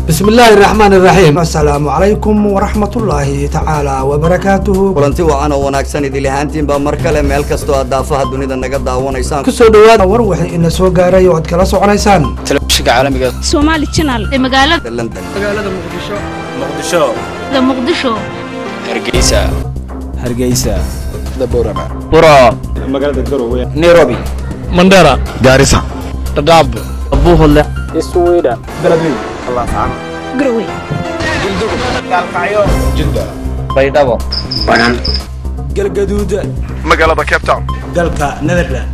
بسم الله الرحمن الرحيم. السلام عليكم ورحمة الله تعالى وبركاته. kulanti wacan oo wanaagsan idil ahaantiin baa mar kale meel kasto aad daafaha dunida naga daawanaysaan ku soo dhawaada war wixii ina soo gaaray oo aad kala soconaysaan telefishinka caalamiga Somali Channel ee magaalada London Muqdisho Hargeysa Borama magaalada Garowe Nairobi Mandera Garissa Dadaab Buuhoodle Iswiida Beledweyne Allah ta'ala Garowe Galkacyo Jidda Baydhabo Banaan galgaduud magaalada Cape Town dalka Netherlands.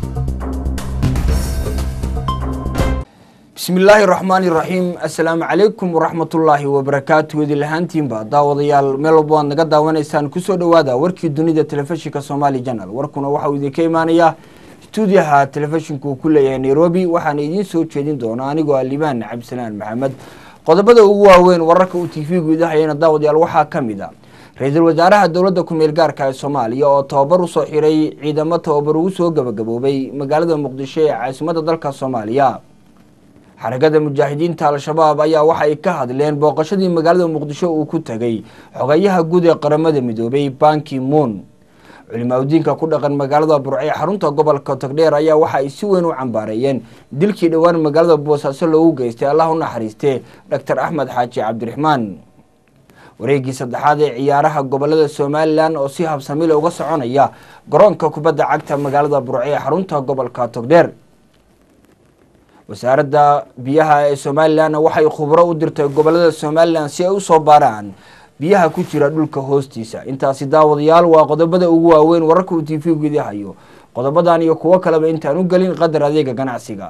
بسم الله الرحمن الرحيم السلام عليكم ورحمة الله وبركاته ودي لهانتين با داوديال ميلوبوان نغا داوانيسان كسو دوادا وركي دونيدا تلفزيونka Somali Channel warkuna waxa uu idin ka imaanaya stuudiyaha telefishinka ku leeyahay Nairobi waxaan idin soo jeedin doonaa anigoo Liban Cabdisalaan Maxamed qodobada ugu waaweyn wararka uu TV-gu idahayna daawadayaal waxa kamid ah ra'iisul wasaaraha dawladda ku meel gaarka ah Soomaaliya oo tababar u soo xiray ciidamada tababar ugu soo gabagaboobay magaalada Muqdisho ee caasimadda dalka Soomaaliya xaragada mujaahidiinta al-shabaab ayaa waxa ay ka hadleen booqashadii magaalada Muqdisho uu ku tagay xogayaha guud ee qaramada midoobay Ban Ki-moon culimadiinka ku dhaqan magaalada Burco xarunta gobolka Togdheer ayaa waxa ay si weyn u cambaarayeen dilkii dhawaan magaalada Boosaaso loogu geystay Allah u naxariistay Dr. Axmed Xaaji Cabdiraxmaan wareegii saddexaad ee ciyaaraha gobolada Somaliland oo si habsami leh uga soconaya garoonka kubadda cagta magaalada Burco ee xarunta gobolka Togdheer wasaaradda biyaha ee Somaliland waxay khubaro u dirtay gobolada Somaliland si ay u soo baaraan biyaha ku jira dhulka hoostiisa intaasi daawadayaal waa qodobada ugu waaweyn wararka uu TV-gu idahayo qodobadan iyo kuwa kale intaan u galin qadar adeega ganacsiga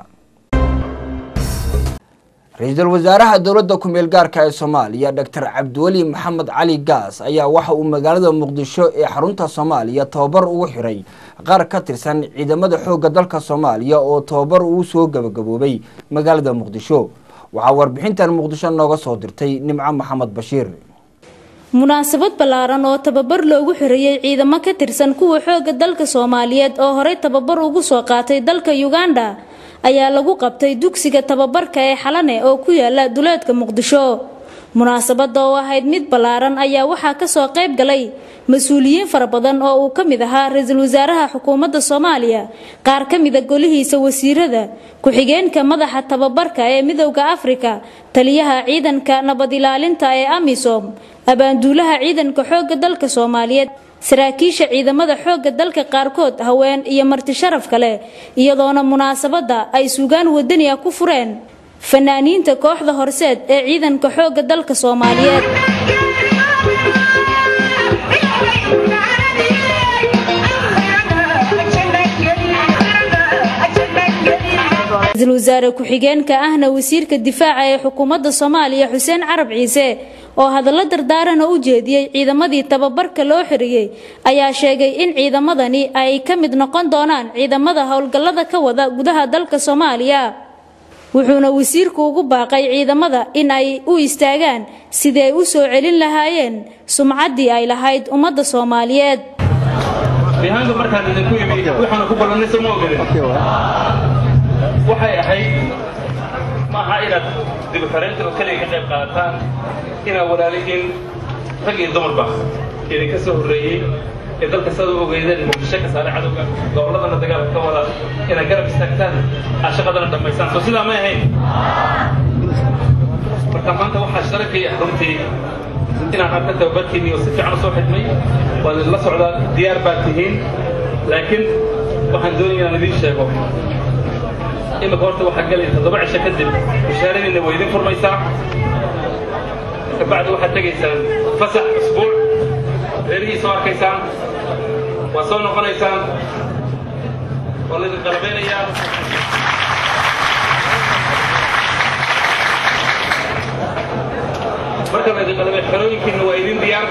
ra'iisul wasaaraha dawladda ku meel gaarka ah ee Soomaaliya Dr. Cabdiwali Maxamed Cali Gaas ayaa waxa uu magaalada Muqdisho ee xarunta Soomaaliya tababar ugu xiray qaar ka tirsan ciidamada xoogga dalka Soomaaliya oo tababar uu soo gabagaboobay magaalada Muqdisho waxa warbixintan Muqdisho nooga soo dirtay Nimco Maxamed Bashiir munaasabad balaaran oo tababar loogu xiriyay ciidamo ka tirsan kuwa xoogga dalka Soomaaliyeed oo hore tababar ugu soo qaatay dalka Uganda ayaa lagu qabtay dugsiga tababarka ee Xalane oo ku yaala duleedka Muqdisho munaasabada oo ahayd mid balaaran ayaa waxa ka soo qayb galay mas'uuliyiin fara badan oo uu kamid ahaa ra'iisul wasaaraha xukuumadda Soomaaliya qaar kamid ah golihiisa wasiirada ku-xigeenka madaxa tababarka ee Midowga Afrika taliyaha ciidanka nabad ilaalinta ee AMISOM abaanduulaha ciidanka xoogga dalka Soomaaliyeed saraakiisha ciidamada xoogga dalka qaarkood haween iyo marti sharaf kale iyadoona munaasabada ay suugaan wadani ah ku fureen fanaaniinta kooxda horseed ee ciidanka xoogga dalka Soomaaliyeed ra'iisul wasaare ku-xigeenka ahna wasiirka difaaca ee xukuumadda Soomaaliya Xuseen Carab Ciise oo hadallo dardaaran u jeediyay ciidamadii tababarka loo xiriyay ayaa sheegay in ciidamadani ay ka mid noqon doonaan ciidamada howlgallada ka wada gudaha dalka Soomaaliya wuxuuna wasiirku ugu baaqay ciidamada in ay u istaagaan sidii ay u soo celin lahaayeen sumcaddii ay lahayd ummadda Soomaaliyeed bihaanka markaan idinku yimid waxaan ku ballanay Soomaaliya waxay ahayd ma aha inaad dibkareynta kaliya ka qayb qaataan ina walaalihiin rag iyo dumarba idinka soo horeeyay ee dalka soo ogeydeen Muqdisho ka saaray cadawga gobolladana dagaalka ka wada ina garab istaagtaan shaqadana dhamaysan soo sidaa ma ahayn marka maanta waxaa sharafay runtii inaan arko tababarkiini oo si fiican u soo xidmay waa la socdaa diyaar baad tihiin laakiin waxaan doonayaa inaan idin sheego إما كورت واحد قال لي تضبع شكدل مشارين إنه ويدين فرميسا بعد واحد تجي سان فسح أسبوع غيري صار كيسان وصلنا قريسان والله القلبين أيام مركب هذه القلبين حلوين كنا ويدين ديار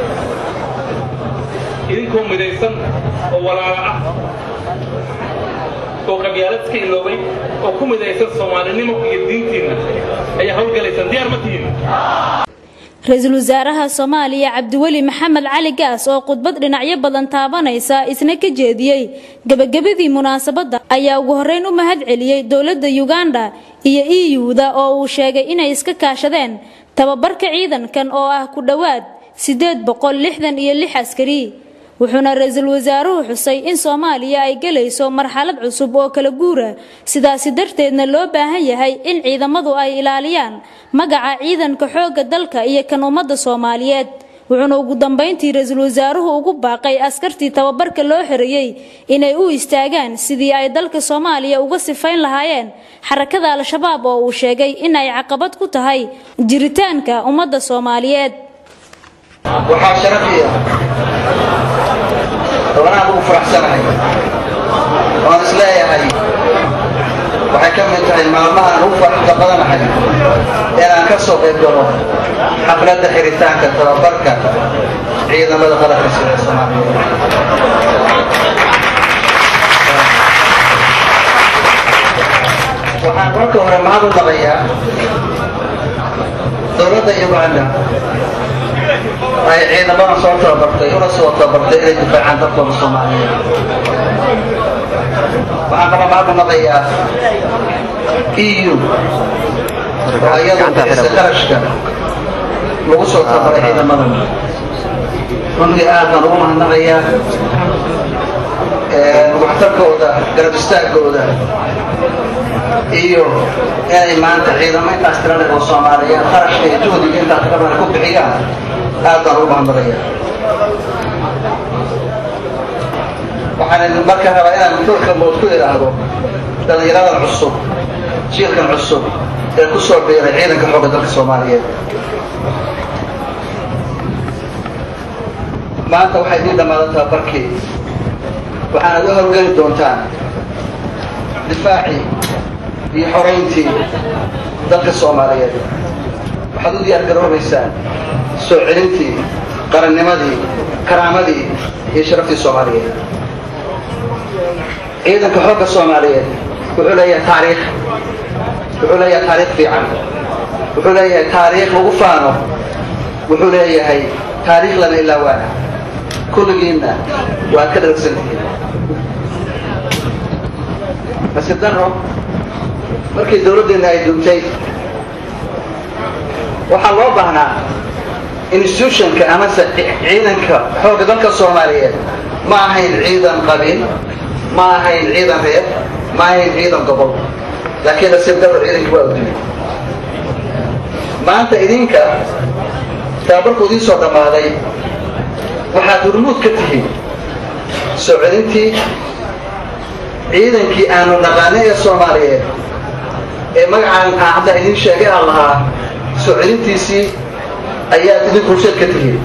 إذنكم مديسان ولا oo qabyaaladka iloobay oo ku midaysan Soomaalinimo iyo diintiina ay hawl galaysan diyaar ma tihiin ra-iisul wasaaraha Soomaaliya Cabdiweli Maxamed Cali Gaas oo khudbad dhinacyo badan taabanaysa isna ka jeediyay gabagabadii munaasabadda ayaa ugu horeyn u mahad celiyay dawladda Uganda iyo EU-da oo uu sheegay inay iska kaashadeen tababarka ciidankan oo ah ku dhawaad 866 askari wuxuuna ra-iisul wasaaruhu xusay in Soomaaliya ay galayso marxalad cusub oo kala guura sidaas darteedna loo baahan yahay in ciidamadu ay ilaaliyaan magaca ciidanka xoogga dalka iyo kan ummadda Soomaaliyeed wuxuuna ugu dambeyntii ra-iisul wasaaruhu ugu baaqay askartii tababarka loo xiriyay inay u istaagaan sidii ay dalka Soomaaliya uga sifayn lahaayeen xarakada al-shabaab oo uu sheegay in ay caqabad ku tahay jiritaanka ummadda Soomaaliyeed waxaa sharafiya وانا ابو فرح سنه وانا اسلايهي waxay ka mid tahay maalmaha ugu farxada badan xaga inaan ka soo qayb galo xafladda xiritaanka tababarka ciidamada qaranka sida Soomaaliya waxaan marka hore mahad u naqayaa dowladda Uganda ay ciidamada soo tababartay una soo tababartay inay difaacaan dadka Soomaaliyeed waxaan kala mahad u naqayaa EU oo iyada iskarashka lagu soo tababaray ciidamada runtii aad baan ugu mahadnaqayaa waxtarkooda garab istaagooda iyo inay maanta ciidamo intaas tirada oo Soomaaliyeed qarashka iyo juhdiga intaas ka badan ku bixiyaan aad baan ugu mahadnaqayaa waxaan marka rabaa inaan dadka mood ku iraahdo dhalinyarada cusub jiilkan cusub ee ku soo biiray ciidanka xoogga dalka Soomaaliyeed maanta waxay idin dhammaadeen tababarkii waxaana u howlgeli doontaan difaaci iyo xoreyntii dalka Soomaaliyeed waxaad u diyaar garoobaysaan soo celintii qarannimadii karaamadii iyo sharaftii Soomaaliyeed ciidanka xoogga Soomaaliyeed wuxuu leeyahay taariikh fiican wuxuu leeyahay taariikh lagu faano wuxuu leeyahay taariikh lana ilaawaana kulligiina waa ka dharagsantihiin basi daro markii dowladdeena ay duntay waxaa loo baahnaa institutionka amase ciidanka xoogga dalka Soomaaliyeed ma ahayn ciidan qabiil ma ahayn ciidan reer ma ahayn ciidan gobol laakiin la sibdaro ciidanka waa udimay maanta idinka tababarku idiin soo dhammaaday waxaad hormuud ka tihiin soo celintii ciidankii aanu naqaanay ee Soomaaliyeed ee magacaan hadda idiin sheegay aan lahaa soo celintiisii ayaad idin bulshad ka tihiin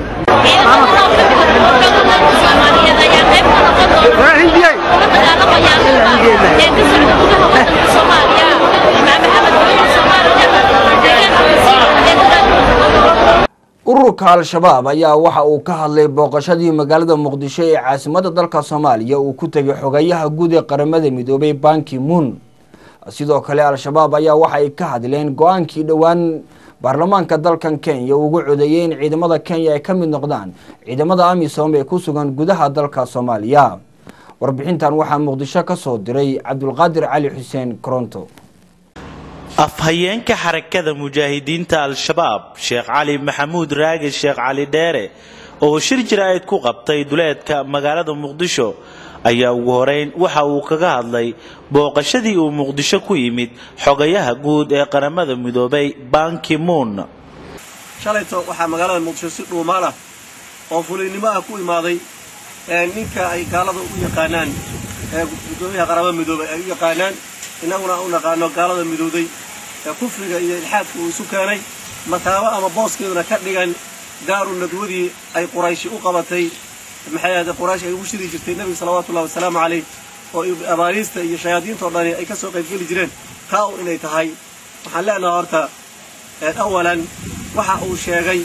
ururka al-shabaab ayaa waxa uu ka hadlay booqashadii magaalada Muqdisho ee caasimadda dalka Soomaaliya uu ku tagay xogayaha guud ee qaramada midoobay Ban Ki-moon sidoo kale al-shabaab ayaa waxa ay ka hadleen go'aankii dhawaan baarlamaanka dalkan Kenya ugu codeeyay in ciidamada Kenya ay ka mid noqdaan ciidamada AMISOM ee ku sugan gudaha dalka Soomaaliya warbixintan waxaa Muqdisho ka soo diray Cabdulqaadir Cali Xuseen Koronto afhayeenka xarakada mujaahidiinta al-shabaab Sheekh Cali Maxamuud Raage Sheekh Cali Dheere oo shir jiraayad ku qabtay duleedka magaalada Muqdisho ayaa ugu horeyn waxa uu kaga hadlay booqashadii uu Muqdisho ku yimid xogayaha guud ee qaramada midoobay Ban Ki-moon shalayto waxa magaalada Muqdisho si dhuumaan ah oo fulinimo ah ku imaaday ninka ay gaalada u yaqaanaan gudoomiyaha qaramada midoobay ay u yaqaanaan inaguna u naqaano gaalada midowday kufriga iyo ilxaadka uu isu keenay mataaba ama booskeeduna ka dhigan daaru nadwadii ay Quraysh u qabatay maxayada Quraysh ay ugu shiri jirtay nabiga sallallahu alayhi wasallam oo abaariista iyo shayaadiinta oo dhan ay ka soo qayb gali jireen taa oo inay tahay waxaan leenahay horta awalan waxa uu sheegay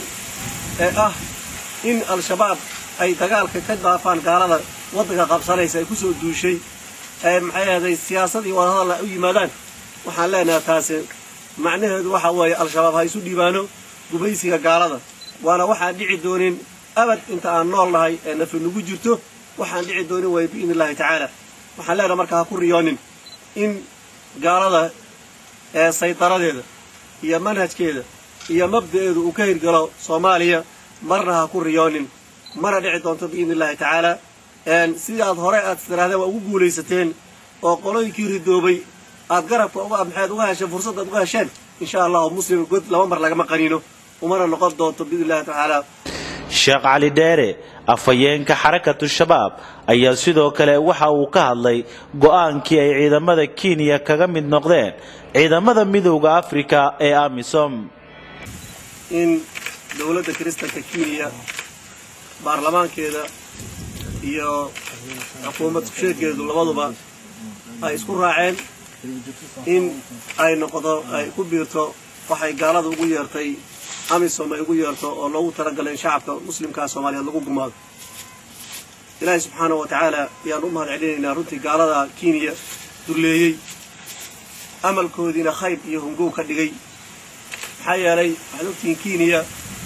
in al-shabaab ay dagaalka ka daafaan gaalada waddanka qabsanaysa ay ku soo duushay maxayada siyaasadii wadahadal u yimaadaan waxaan leenahay taasi macnaheedu waxa weeye al-shabaab ha isu dhiibaano gumaysiga gaalada waana waxaan dhici doonin abad inta aan nool nahay ee nafi nagu jirto waxaan dhici doonin way biidni illaahi tacaala waxaan leenahay marka ha ku riyoonin in gaalada ee saytaradeeda iyo manhajkeeda iyo mabda'eedu uu ka hirgalo Soomaaliya marna ha ku riyoonin mana dhici doonto biidni illaahi tacaala sidaad hore aad tirahdeen waa ugu guulaysateen oo qolooyinkii ridoobay aad garabka uga maxaad uga hesheen fursad aad uga hesheen insha Allah muslim god laba mar lagama qaniino umana noqon doonto biidni illaahi tacaala Sheekh Cali Dheere afayeenka xarakatu shabaab ayaa sidoo kale waxa uu ka hadlay go'aankii ay ciidamada Kenya kaga mid noqdeen ciidamada midowga Afrika ee AMISOM in dawladda Kiristaanka Kenya baarlamaankeeda iyo xukuumadda sheegeedu labaduba ay isku raaceen in ay noqdo ay ku biirto waxay gaalada ugu yeertay AMISOM ay ugu yeerto oo loogu talagalay in shacabka muslimka Soomaaliyeed lagu gumaado Ilaahay subxaanahu wa ta'aala yaan u mahadcelinaynaa runtii gaalada Kenya duleeyay amalkoodina khayb iyo hungow ka dhigay maxaa yeelay waxaad ogtihiin Kenya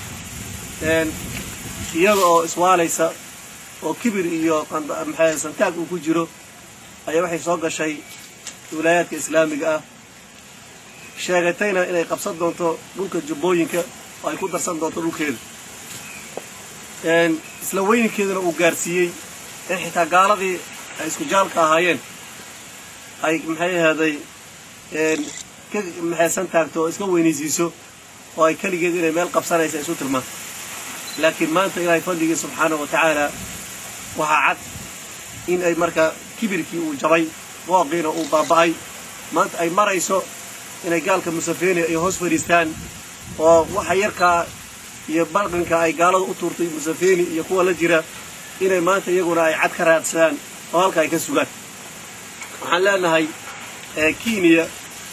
iyada oo iswaalaysa oo kibir iyo maxay santaag uu ku jiro ayaa waxay soo gashay wilaayadka islaamiga ah sheegatayna inay qabsan doonto dhulka jubbooyinka oo ay ku darsan doonto dhulkeeda isla weynkeedana uu gaarsiiyey in xitaa gaaladii ay isku jaalka ahaayeen ay maxay ahaday maxay santaagto oo iska weynaysiiso oo ay kaligeed inay meel qabsanaysa isu tilmaan laakiin maanta ilaahay fadligii subxaanahu wa ta'aala waxa cad in ay marka kibirkii uu jabay waaqina uu baaba'ay maanta ay marayso inay gaalka Musafeeni ay hoos fadhiistaan oo waxa yarka iyo balqanka ay gaalada u tuurtay Musafeeni iyo kuwa la jira inay maanta iyaguna ay cad ka raadsadaan oo halka ay ka sugaan waxaan leenahay Kenya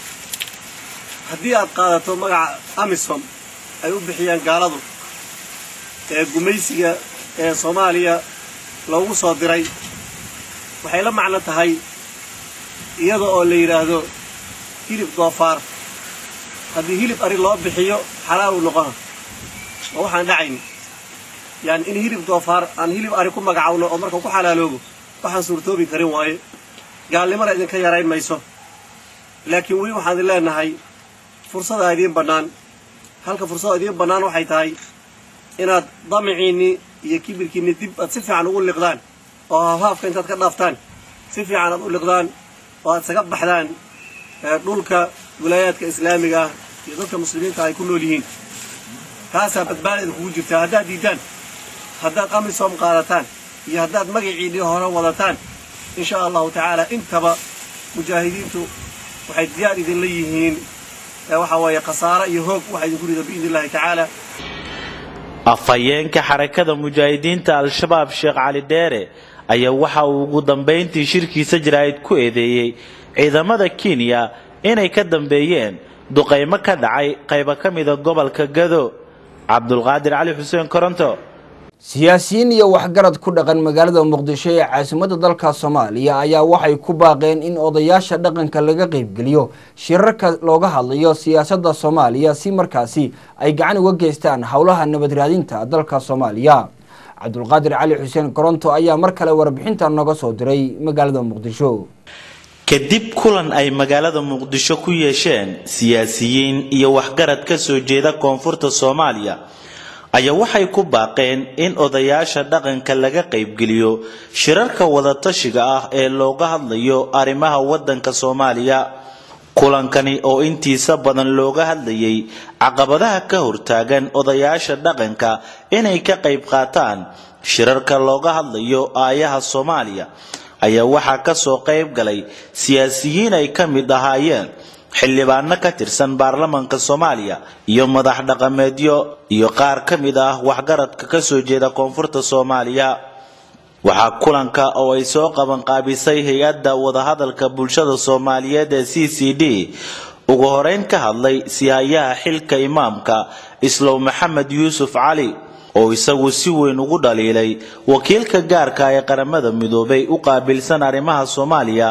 haddii aad qaadato magaca AMISOM ay u bixiyaan gaaladu gumaysiga ee Soomaaliya loogu soo diray waxay la macno tahay iyada oo la yiraahdo hilib doofaar haddii hilib ari loo bixiyo xalaal uu noqon waxaan dhacayn yani in hilib doofaar aan hilib ari ku magacawno oo marka ku xalaaloobo waxaan suurtoobi karin waaye gaalnimada idinka yarayn mayso laakiin weli waxaan leenahay fursada idin banaan halka fursada idin banaan waxay tahay inaad damiciini iyo kibirkiini dib aad si fiican ugu liqdaan oo haafka intaad ka dhaaftaan si fiican aad u liqdaan oo aad saga baxdaan dhulka wilaayadka islaamiga iyo dadka muslimiinta ay ku nool yihiin taasa badbaadada kugu jirta haddaad diidaan haddaad AMISOM qaadataan iyo haddaad magaciidii hore wadataan insha Allahu ta'ala intaba mujaahidiintu waxay diyaar idin leeyihiin waxa weeye khasaaro iyo hoog waxa idin ku rida biidnillaahi ta'ala afayeenka xarakada mujaahidiinta al-shabaab Sheekh Cali Dheere ayaa waxa uu ugu dambeyntii shirkiisa jiraayid ku eedeeyay ciidamada Kenya inay ka dambeeyeen duqeymo ka dhacay qayb ka mid ah gobolka Gado Cabdulqaadir Cali Xuseen Koronto siyaasiyiin iyo waxgarad ku dhaqan magaalada Muqdisho ee caasimadda dalka Soomaaliya ayaa waxay ku baaqeen in odayaasha dhaqanka laga qayb geliyo shirarka looga hadlayo siyaasadda Soomaaliya si markaasi ay gacan uga geystaan hawlaha nabad raadinta dalka Soomaaliya Cabdulqaadir Cali Xuseen Koronto ayaa mar kale warbixinta naga soo diray magaalada Muqdisho kadib kulan ay magaalada Muqdisho ku yeesheen siyaasiyiin iyo waxgarad ka soo jeeda koonfurta Soomaaliya ayaa waxay ku baaqeen in odayaasha dhaqanka laga qayb geliyo shirarka wada tashiga ah ee looga hadlayo arrimaha wadanka Soomaaliya kulankani oo intiisa badan looga hadlayay caqabadaha ka hortaagan odayaasha dhaqanka inay ka qayb qaataan shirarka looga hadlayo aayaha Soomaaliya ayaa waxaa ka soo qayb galay siyaasiyiin ay ka mid ahaayeen xildhibaano ka tirsan baarlamaanka Soomaaliya iyo madax dhaqameedyo iyo qaar ka mid ah waxgaradka ka soo jeeda koonfurta Soomaaliya waxaa kulanka oo ay soo qaban qaabisay hay'adda wadahadalka bulshada Soomaaliyeed ee CCD ugu horeyn ka hadlay siyaaya xilka imaamka Islow Maxamed Yuusuf Cali oo isagu si weyn ugu dhaliilay wakiilka gaarka ee qaramada midoobay u qaabilsan arrimaha Soomaaliya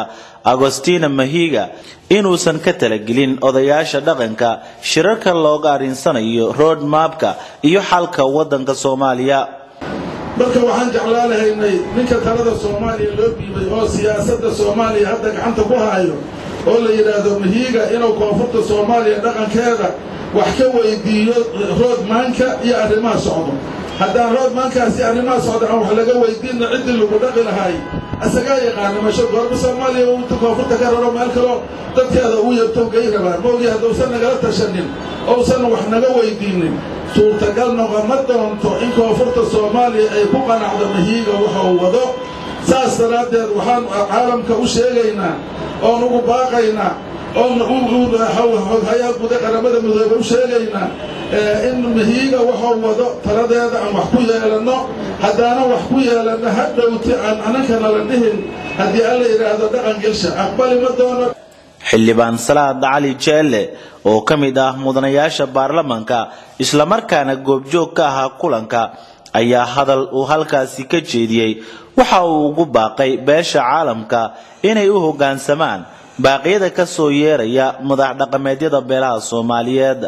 Agostina Mahiga inuusan ka talagelin odayaasha dhaqanka shirarka looga arinsanayo road mapka iyo xalka wadanka Soomaaliya. marka waxaan jeclaan lahaynay ninka talada Soomaaliya loo dhiibay oo siyaasadda Soomaaliya hadda gacanta ku hayo oo la yiraahdo Mahiga inuu koonfurta Soomaaliya dhaqankeeda wax ka weydiiyo road mapka iyo arrimaha socdo. haddaan road mapkaasi arrimaha socdo aan wax laga weydiin cid lagu dhaqi lahay asaga yaqaan masho goorma Soomaaliya uu koonfurta ka raro meel kale dadkeeda uu yabto geyrabaan moogi hadduu naga tashanin oo san wax naga weydiinin suurtagal noqon doonto in koonfurta Soomaaliya ay ku qanacdo Mahiga waxa uu wado saas daraadeed waxaan caalamka u sheegaynaa oo ugu baaqaynaa oo uu hay'ad gudaha qaramada midoobay u sheegaynaa in Mahiga waxa uu wado taladeeda aan wax ku yeelano haddaana wax ku yeelano hadhowti aan anakana la dhihin haddii alla yiraahdo dhaqan gelsha aqbali ma doono. xildhibaan Salaad Cali Jeelle oo kamid ah mudanayaasha baarlamaanka isla markaana goobjoog ka ahaa kulanka ayaa hadal uu halkaasi ka jeediyay waxa uu ugu baaqay beesha caalamka inay u hoggaansamaan baaqyada ka soo yeeraya madax dhaqameedyada beelaha Soomaaliyeed.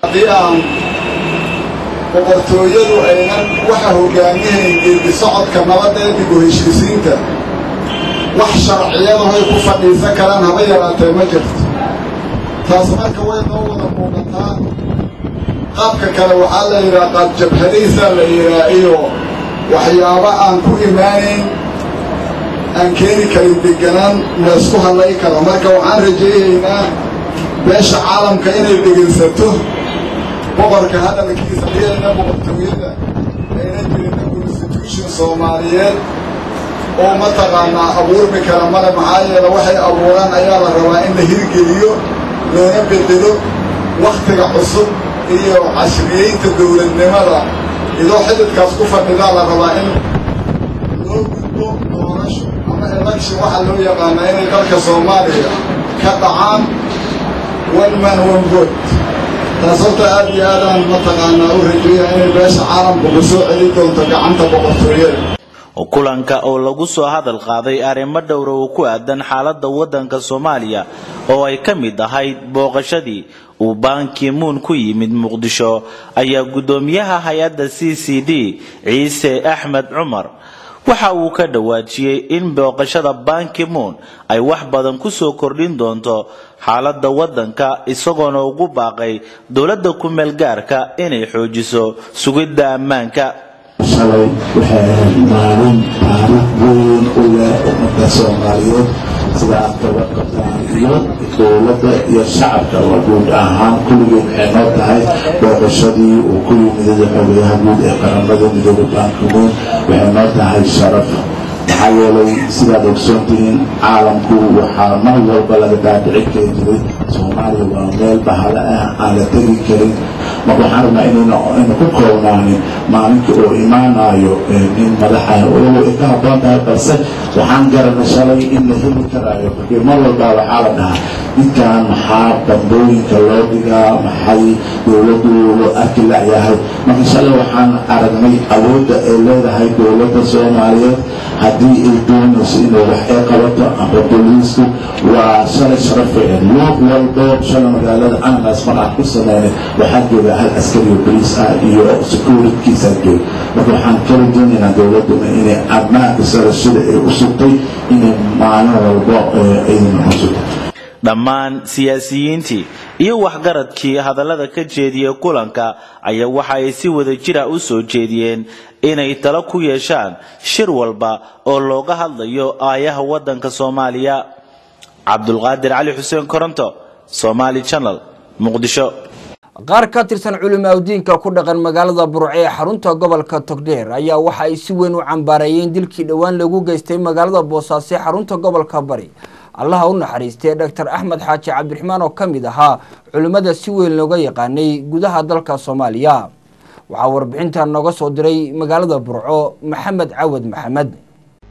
boqortooyadu aynan waxa hogaamiyeen geedi socodka nabadda ee dib u heshiisiinta wax sharciyadu ay ku fadhiisan karaan haba yaraatee ma jirto taas marka way noo wada muuqataa qaabka kale waxaa la yidhaha qaab jabhadaysaa la yidhaha iyo waxyaabo aan ku imaanayn aan keeni karin deganaan laysku hadlay karo marka waxaan rajaynaynaa beesha caalamka inay dhegaysato boqorka hadalkiisa iyadana boqortooyada ayna jirina constitution Soomaaliyeed oo mataqaanaa abuurmi kara male maxaa yeele waxay abuuraan ayaa la rabaa in la hirgeliyo loona bedelo wakhtiga cusub iyo casriyeynta dowladnimada idoo xididkaas ku fadhidaa la rabaa in loo gudbo doorasho ama election waxa loo yaqaanaa inay dalka Soomaaliya ka dhacaan one man one vote taas horta aad iyo aadaan mataqaanaa u rajeeyaa inay beesha caalamka ku soo celi doonto gacanta boqortooyada. kulanka oo lagu soo hadal qaaday arrimo dhowr oo ku aadan xaaladda wadanka Soomaaliya oo ay ka mid ahayd booqashadii uu Ban Ki-moon ku yimid Muqdisho ayaa gudoomiyaha hay'adda CCD Ciise Axmed Cumar waxa uu ka dhawaajiyay in booqashada Ban Ki-moon ay wax badan ku soo kordhin doonto xaaladda wadanka isagoona ugu baaqay dawladda ku meel gaarka inay xoojiso sugidda ammaanka. shalay waxay maalin taariikh weyn u leh ummadda Soomaaliyeed sida qabtaan iyo dowladda iyo shacabka oo guud ahaan kulligood waxay noo tahay booqashadii uu ku yimid xogayaha guud ee qaramada midoobay Ban Ki-moon waxay noo tahay sharaf maxaa yeelay sidaad ogsoontihiin caalamku waxaa mar walba laga daadicin kari jiray Soomaaliya waa meel bahala ah aan la tegi karin marka waxaan rabnaa inaynu ku koobnaanin maalinka oo imaanayo in madaxa oo ka habboon tahay balse waxaan garanay shalay in la heli karaayo marka mar walba waxaa la dhahaa ninkan maxaa dambooyinka loo dhigaa maxay dowladdu loo arki layahay marka shalay waxaan aragnay awoodda ay leedahay dowladda Soomaaliyeed haddii ay doonayso inay wax ay qabato ama booliisku waa shalay sharafeen loob walbo shalay magaalada anaas maraan ku sameynay waxaa jooga hal askari oo boliis ah iyo securitykiisa joog marka waxaan kala doonaynaa dowladuna inay ammaanka sida ay u sugtay inay maalin walbo aydan cusub. dhammaan siyaasiyiintii iyo waxgaradkii hadallada ka jeediyay kulanka ayaa waxa ay si wada jir ah u soo jeediyeen inay talo ku yeeshaan shir walba oo looga hadlayo aayaha wadanka Soomaaliya. Cabdulqaadir Cali Xuseen Koronto, Somali Channel, Muqdisho. qaar ka tirsan culimada ku dhaqan magaalada Burco ee xarunta gobolka Togdheer ayaa waxa ay si weyn u cambaarayeen dilkii dhawaan lagu geystay magaalada Boosaaso ee xarunta gobolka Bari. Allah u naxariistay Dr. Axmed Xaaji Cabdiraxmaan oo kamid ahaa culimada si weyn looga yaqaanay gudaha dalka Soomaaliya. Waxa warbixintan nooga soo diray magaalada Burco Maxamed Cawad Maxamed.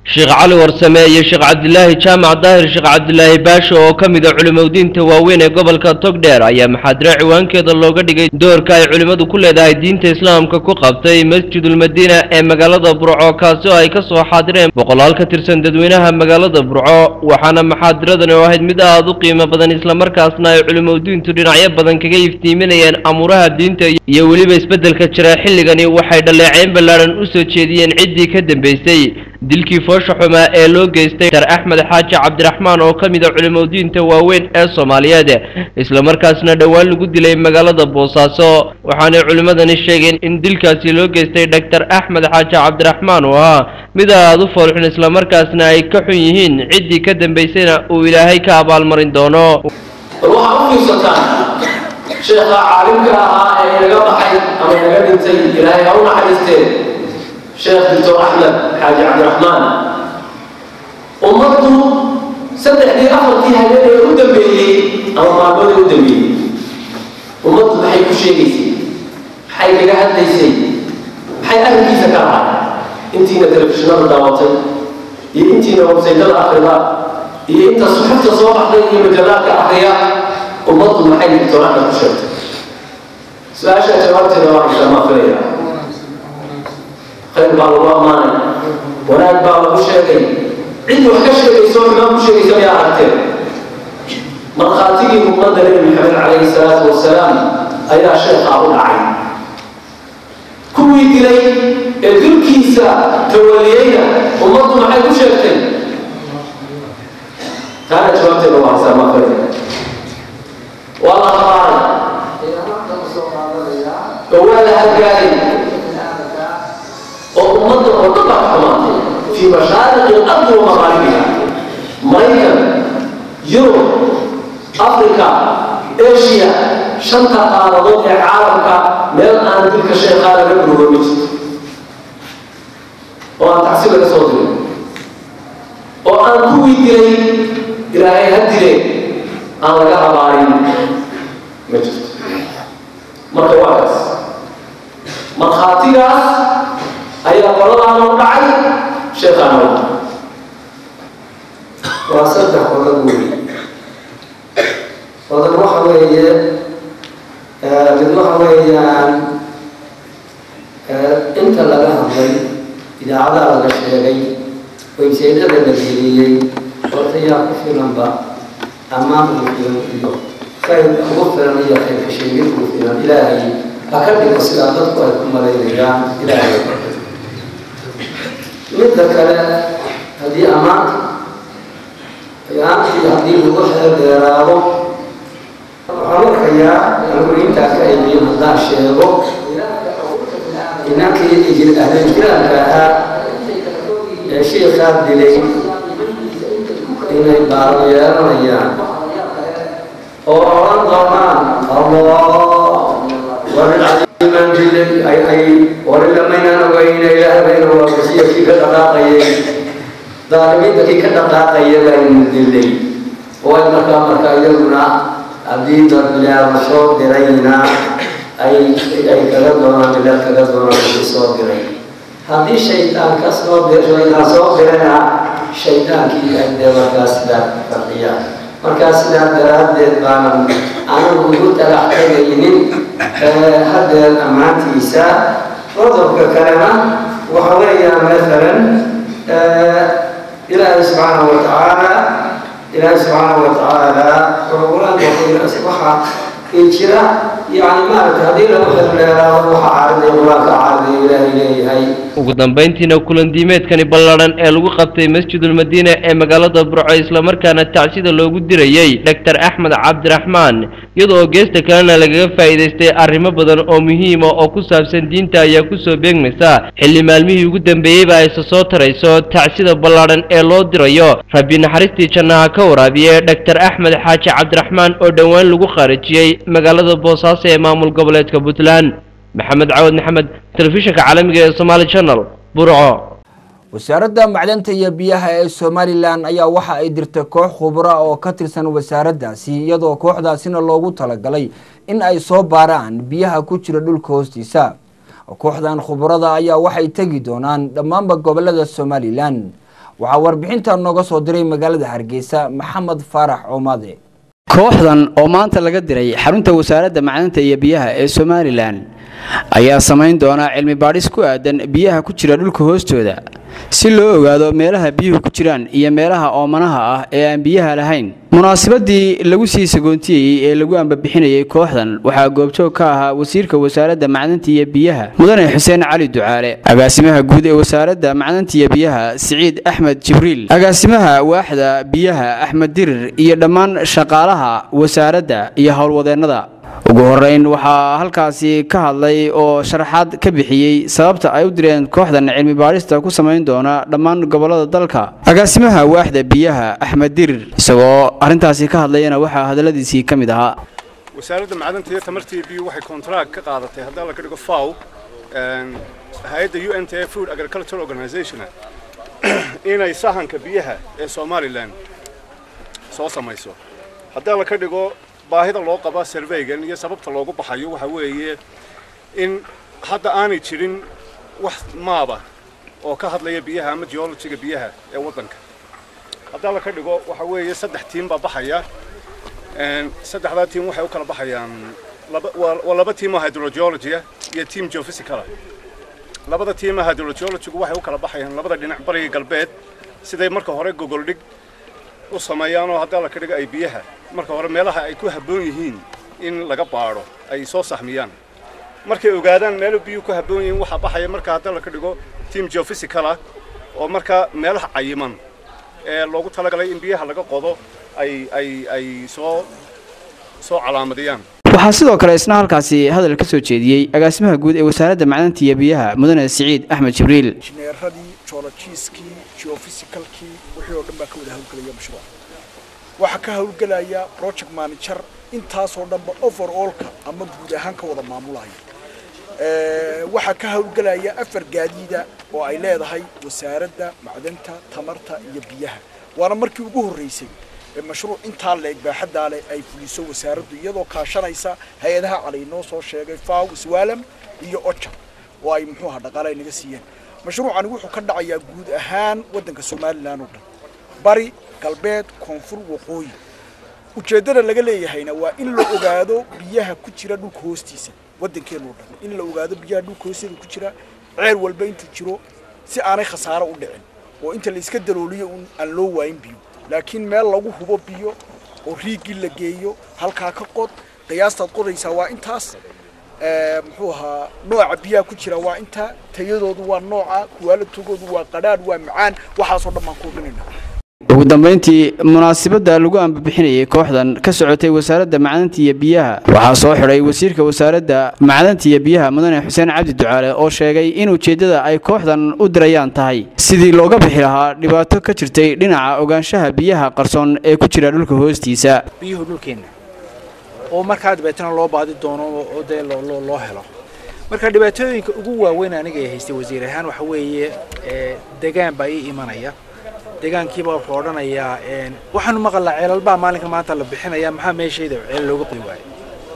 sheekh cali warsame iyo sheekh cabdilaahi jaamac daahir sheekh cabdilaahi baasho oo ka mid ah culimadiinta waaweyn ee gobolka togdheer ayaa maxaadiro ciwaankeeda looga dhigay doorka ay culimadu ku leedahay diinta islaamka ku qabtay masjidul madiina ee magaalada burco kaasi oo ay ka soo xaadireen boqolaal ka tirsan dadweynaha magaalada burco waxaana maxaadiradani oo ahayd mid aad u qiimo badan isla markaasna ay culimadiintu dhinacyo badan kaga iftiiminayeen amuuraha diinta iyo weliba isbeddelka jira xilligani waxay dhaleeceyn ballaaran u soo jeediyeen ciddii ka dambeysay dilkii foosha xumaa ee loo geystay Dr. Axmed Xaaji Cabdiraxmaan oo ka mid ah culimadiinta waaweyn ee Soomaaliyeed isla markaasna dhawaan lagu dilay magaalada Boosaaso waxaana culimadani sheegeen in dilkaasi loo geystay Dr. Axmed Xaaji Cabdiraxmaan oo ah mid aad u foolxun isla markaasna ay ka xun yihiin ciddii ka dambeysayna uu Ilaahay ka abaalmarin doono waxa u fiirsataan sheekha caalimka ah ee laga baxay ama laga dhintay Ilaahay ha u naxariistee شيخ دكتور أحمد حاج عبد الرحمن ومرته سدح لي أفضل فيها لأنه يقدم بي أو معبود يقدم بي ومرته بحي كل شيء ليسي بحي كجهد ليسي بحي أهل كيف كارها انتينا تلفزيونات الدعواتي انتينا وبسيطة الأخرى انت صحفت صور أخرى مجلات أخرى ومرته بحي دكتور أحمد كشفت سؤال شيء جوابتي نواحي ما فيها خير بعض الله مانع وناد بعض الشيء عنده حكشة يسوع ما بشيء يسوي عارته من خاتمه مقدر محمد عليه الصلاة والسلام أي شيء قابل عين كل يدري الكل كيسة تولينا ومضوا معي كل شيء كان جوابته الله سلام عليكم والله خبر ولا هالجاي وأمضى وقطع حماتي في مشارق الأرض ومغاربها أمريكا يوروب أفريقيا إيشيا شنطة قارضات عالمك ميل أن تلك الشيء قال ربنا ومجد وأن تحسب لصوتي وأن توي دلي إلهي هدلي أن لقاها بارين مجد مركواكس مرخاتيكاس أيها قرضان ودعي شيطان ودعي وأصدق قرضوني وضع وحوية أنت لها غير إذا عدا لك الشيء ويسيدة النبيلية وطياق في لنبا أمام المسلمين خير غفر لي خير في شيء غفر إلهي أكبر صلاتك ويكون مليئا إلهي مثل كلام هذه أمانة يعني هذه الوحدة الدرارة وحرك يا المريم تأكيد من الشيء إنك يجي أهل الكلام كها شيء خاب دليل إن البار يا ريان أوران ضمان الله ورجعنا من أي ورجعنا من وين إلى بين وبسيء في كذا ظالمين تكي كذا بين دليل والمكان يلنا أبدي ضربنا مشور درينا أي كذا دونا بلا كذا دونا بسوا دري هذه الشيطان كسر درينا سوا درينا شيطان كي عندما كسر فرقيا مركزنا دراد بان أنا بقول ترى حاجين هذا الأمانة إيسا وضرب كلمة وحوالي مثلا إلى سبحانه وتعالى وقولان وقيل أصبحا إنشراء يعني ما هذه الوحى عارضي وراك عارضي إلهي هاي ugu dambeyntiina kulan diimeedkani ballaaran ee lagu qabtay masjidul madiina ee magaalada burco isla markaana tacsida loogu dirayay Dr. Axmed Cabdiraxmaan iyadoo geesta kalena lagaga faa'iideystay arrimo badan oo muhiim ah oo ku saabsan diinta ayaa ku soo beegmaysa xilli maalmihii ugu dambeeyay ay soo tarayso tacsida ballaaran ee loo dirayo rabbi naxariistii jannaha ka waraabiye Dr. Axmed Xaaji Cabdiraxmaan oo dhawaan lagu khaarajiyay magaalada Boosaaso ee maamul goboleedka Puntland محمد عود محمد تلفزيون عالمي Somali Channel برعو wasaaradda macdanta iyo biyaha ee Somaliland ayaa waxa ay dirtay koox khubaro oo ka tirsan wasaaraddaasi iyadoo kooxdaasina loogu talagalay in ay soo baaraan biyaha ku jira dhulka hoostiisa kooxdan khubarada ayaa waxay tagi doonaan dhammaan gobolada Somaliland waxaa warbixinta nooga soo diray magaalada Hargeysa Maxamed Faarax Coomade. kooxdan oo maanta laga diray xarunta wasaaradda macdanta iyo biyaha ee Somaliland ayaa sameyn doona cilmi baadhis ku aadan biyaha ku jira dhulka hoostooda si loo ogaado meelaha biyuhu ku jiraan iyo meelaha oomanaha ah ee aan biyaha lahayn. munaasabadii lagu sii sagoontiyay ee lagu ambabixinayay kooxdan waxaa goobjoog ka ahaa wasiirka wasaaradda macdanta iyo biyaha Mudane Xuseen Cali Ducaale, agaasimaha guud ee wasaaradda macdanta iyo biyaha Siciid Axmed Jibriil, agaasimaha waaxda biyaha Axmed Dirir iyo dhammaan shaqaalaha wasaaradda iyo howlwadeennada. ugu horeyn waxaa halkaasi ka hadlay oo sharaxaad ka bixiyay sababta ay u direen kooxdan cilmi baarista ku sameyn doona dhammaan gobolada dalka agaasimaha waaxda biyaha Axmed Dirir. isagoo arintaasi ka hadlayna waxaa hadaladiisii ka mid ahaa wasaaradda macdanta iyo tamarta iyo biyaha waxay contract ka qaadatay haddii la ka dhigo FAO hay'adda UNTA Food Agriculture Organization inay sahanka biyaha ee Somaliland soo samayso. haddii la ka dhigo baahida loo qaba surveygan iyo sababta loogu baxayo waxa weeye in hadda aanay jirin wax maaba oo ka hadlaya biyaha ama geologiga biyaha ee wadanka. haddii la ka dhigo waxa weeye 3 tiim baa baxaya saddexda tiim waxay u kala baxayaan laba tiim oo hydrogeology iyo tiim geophysical. labada tiim hydrogeology waxay u kala baxayaan labada dhinac bariga galbeed siday marka hore gogol dhig u sameeyaan oo haddii la ka dhigo ay biyaha marka hore meelaha ay ku habboon yihiin in laga baaro ay soo saxmiyaan. markay ogaadaan meel biyo ku habboon yihiin waxa baxaya marka haddii la ka dhigo team geophysical oo marka meelaha cayiman ee loogu talagalay in biyaha laga qodo ay soo calaamadiyaan. waxaa sidoo kale isna halkaasi hadal ka soo jeediyay agaasimaha guud ee wasaaradda macdanta iyo biyaha Mudane Siciid Axmed Jibriil. injineeradii geologiskii geophysicalkii wixii oo dhan baa ka wada hawlgalaya mashruuca. waxa ka hawlgalaya project manager intaas oo dhanba overall-ka ama guud ahaan ka wada maamulaya. waxa ka hawlgalaya 4 gaadiida oo ay leedahay wasaaradda macdanta tamarta iyo biyaha. waana markii ugu horeysay mashruuc inta leeg baaxadda leh ay fuliso wasaaraddu iyadoo kaashanaysa hay'adaha calaynoo soo sheegay FAO Swaalam iyo OCHA oo ay muxuu ahaa dhaqaale naga siiyeen. mashruucan wuxuu ka dhacayaa guud ahaan wadanka Somaliland oo dhan bari galbeed koonfur waqooyi. ujeedada laga leeyahayna waa in la ogaado biyaha ku jira dhulka hoostiisa wadankeena oo dhan in la ogaado biyaha dhulka hoostiisa ku jira ceel walba inta jiro si aanay khasaaro u dhicin oo inta la iska dalooliyo aan loo waayin biyo laakiin meel lagu hubo biyo oo riigii la geeyo halka ka qod qiyaastaad qodaysa waa intaas muxuu ahaa nooca biyaha ku jira waa inta tayadoodu waa nooca quality-goodu waa qadhaadh waa macaan waxaas oo dhammaan ku hubinayna. ugu dambeyntii munaasabada lagu ambabixinayay kooxdan ka socotay wasaaradda macdanta iyo biyaha waxaa soo xiray wasiirka wasaaradda macdanta iyo biyaha Mudane Xuseen Cali Ducaale oo sheegay in ujeedada ay kooxdan u dirayaan tahay sidii looga bixi lahaa dhibaato ka jirtay dhinaca ogaanshaha biyaha qarsoon ee ku jira dhulka hoostiisa. biyuhu dhulkeena oo markaa dhibaatana loo baadi doono oo loo helo. marka dhibaatooyinka ugu waaweyn aniga ay haystay wasiir ahaan waxa weeye deegaan baa imanaya deegaankiiba wuxuu odhanayaa waxaanu maqalnaa ceelalbaa maalinka maanta la bixinaya maxaa meeshayda ceel looga qodi waayay.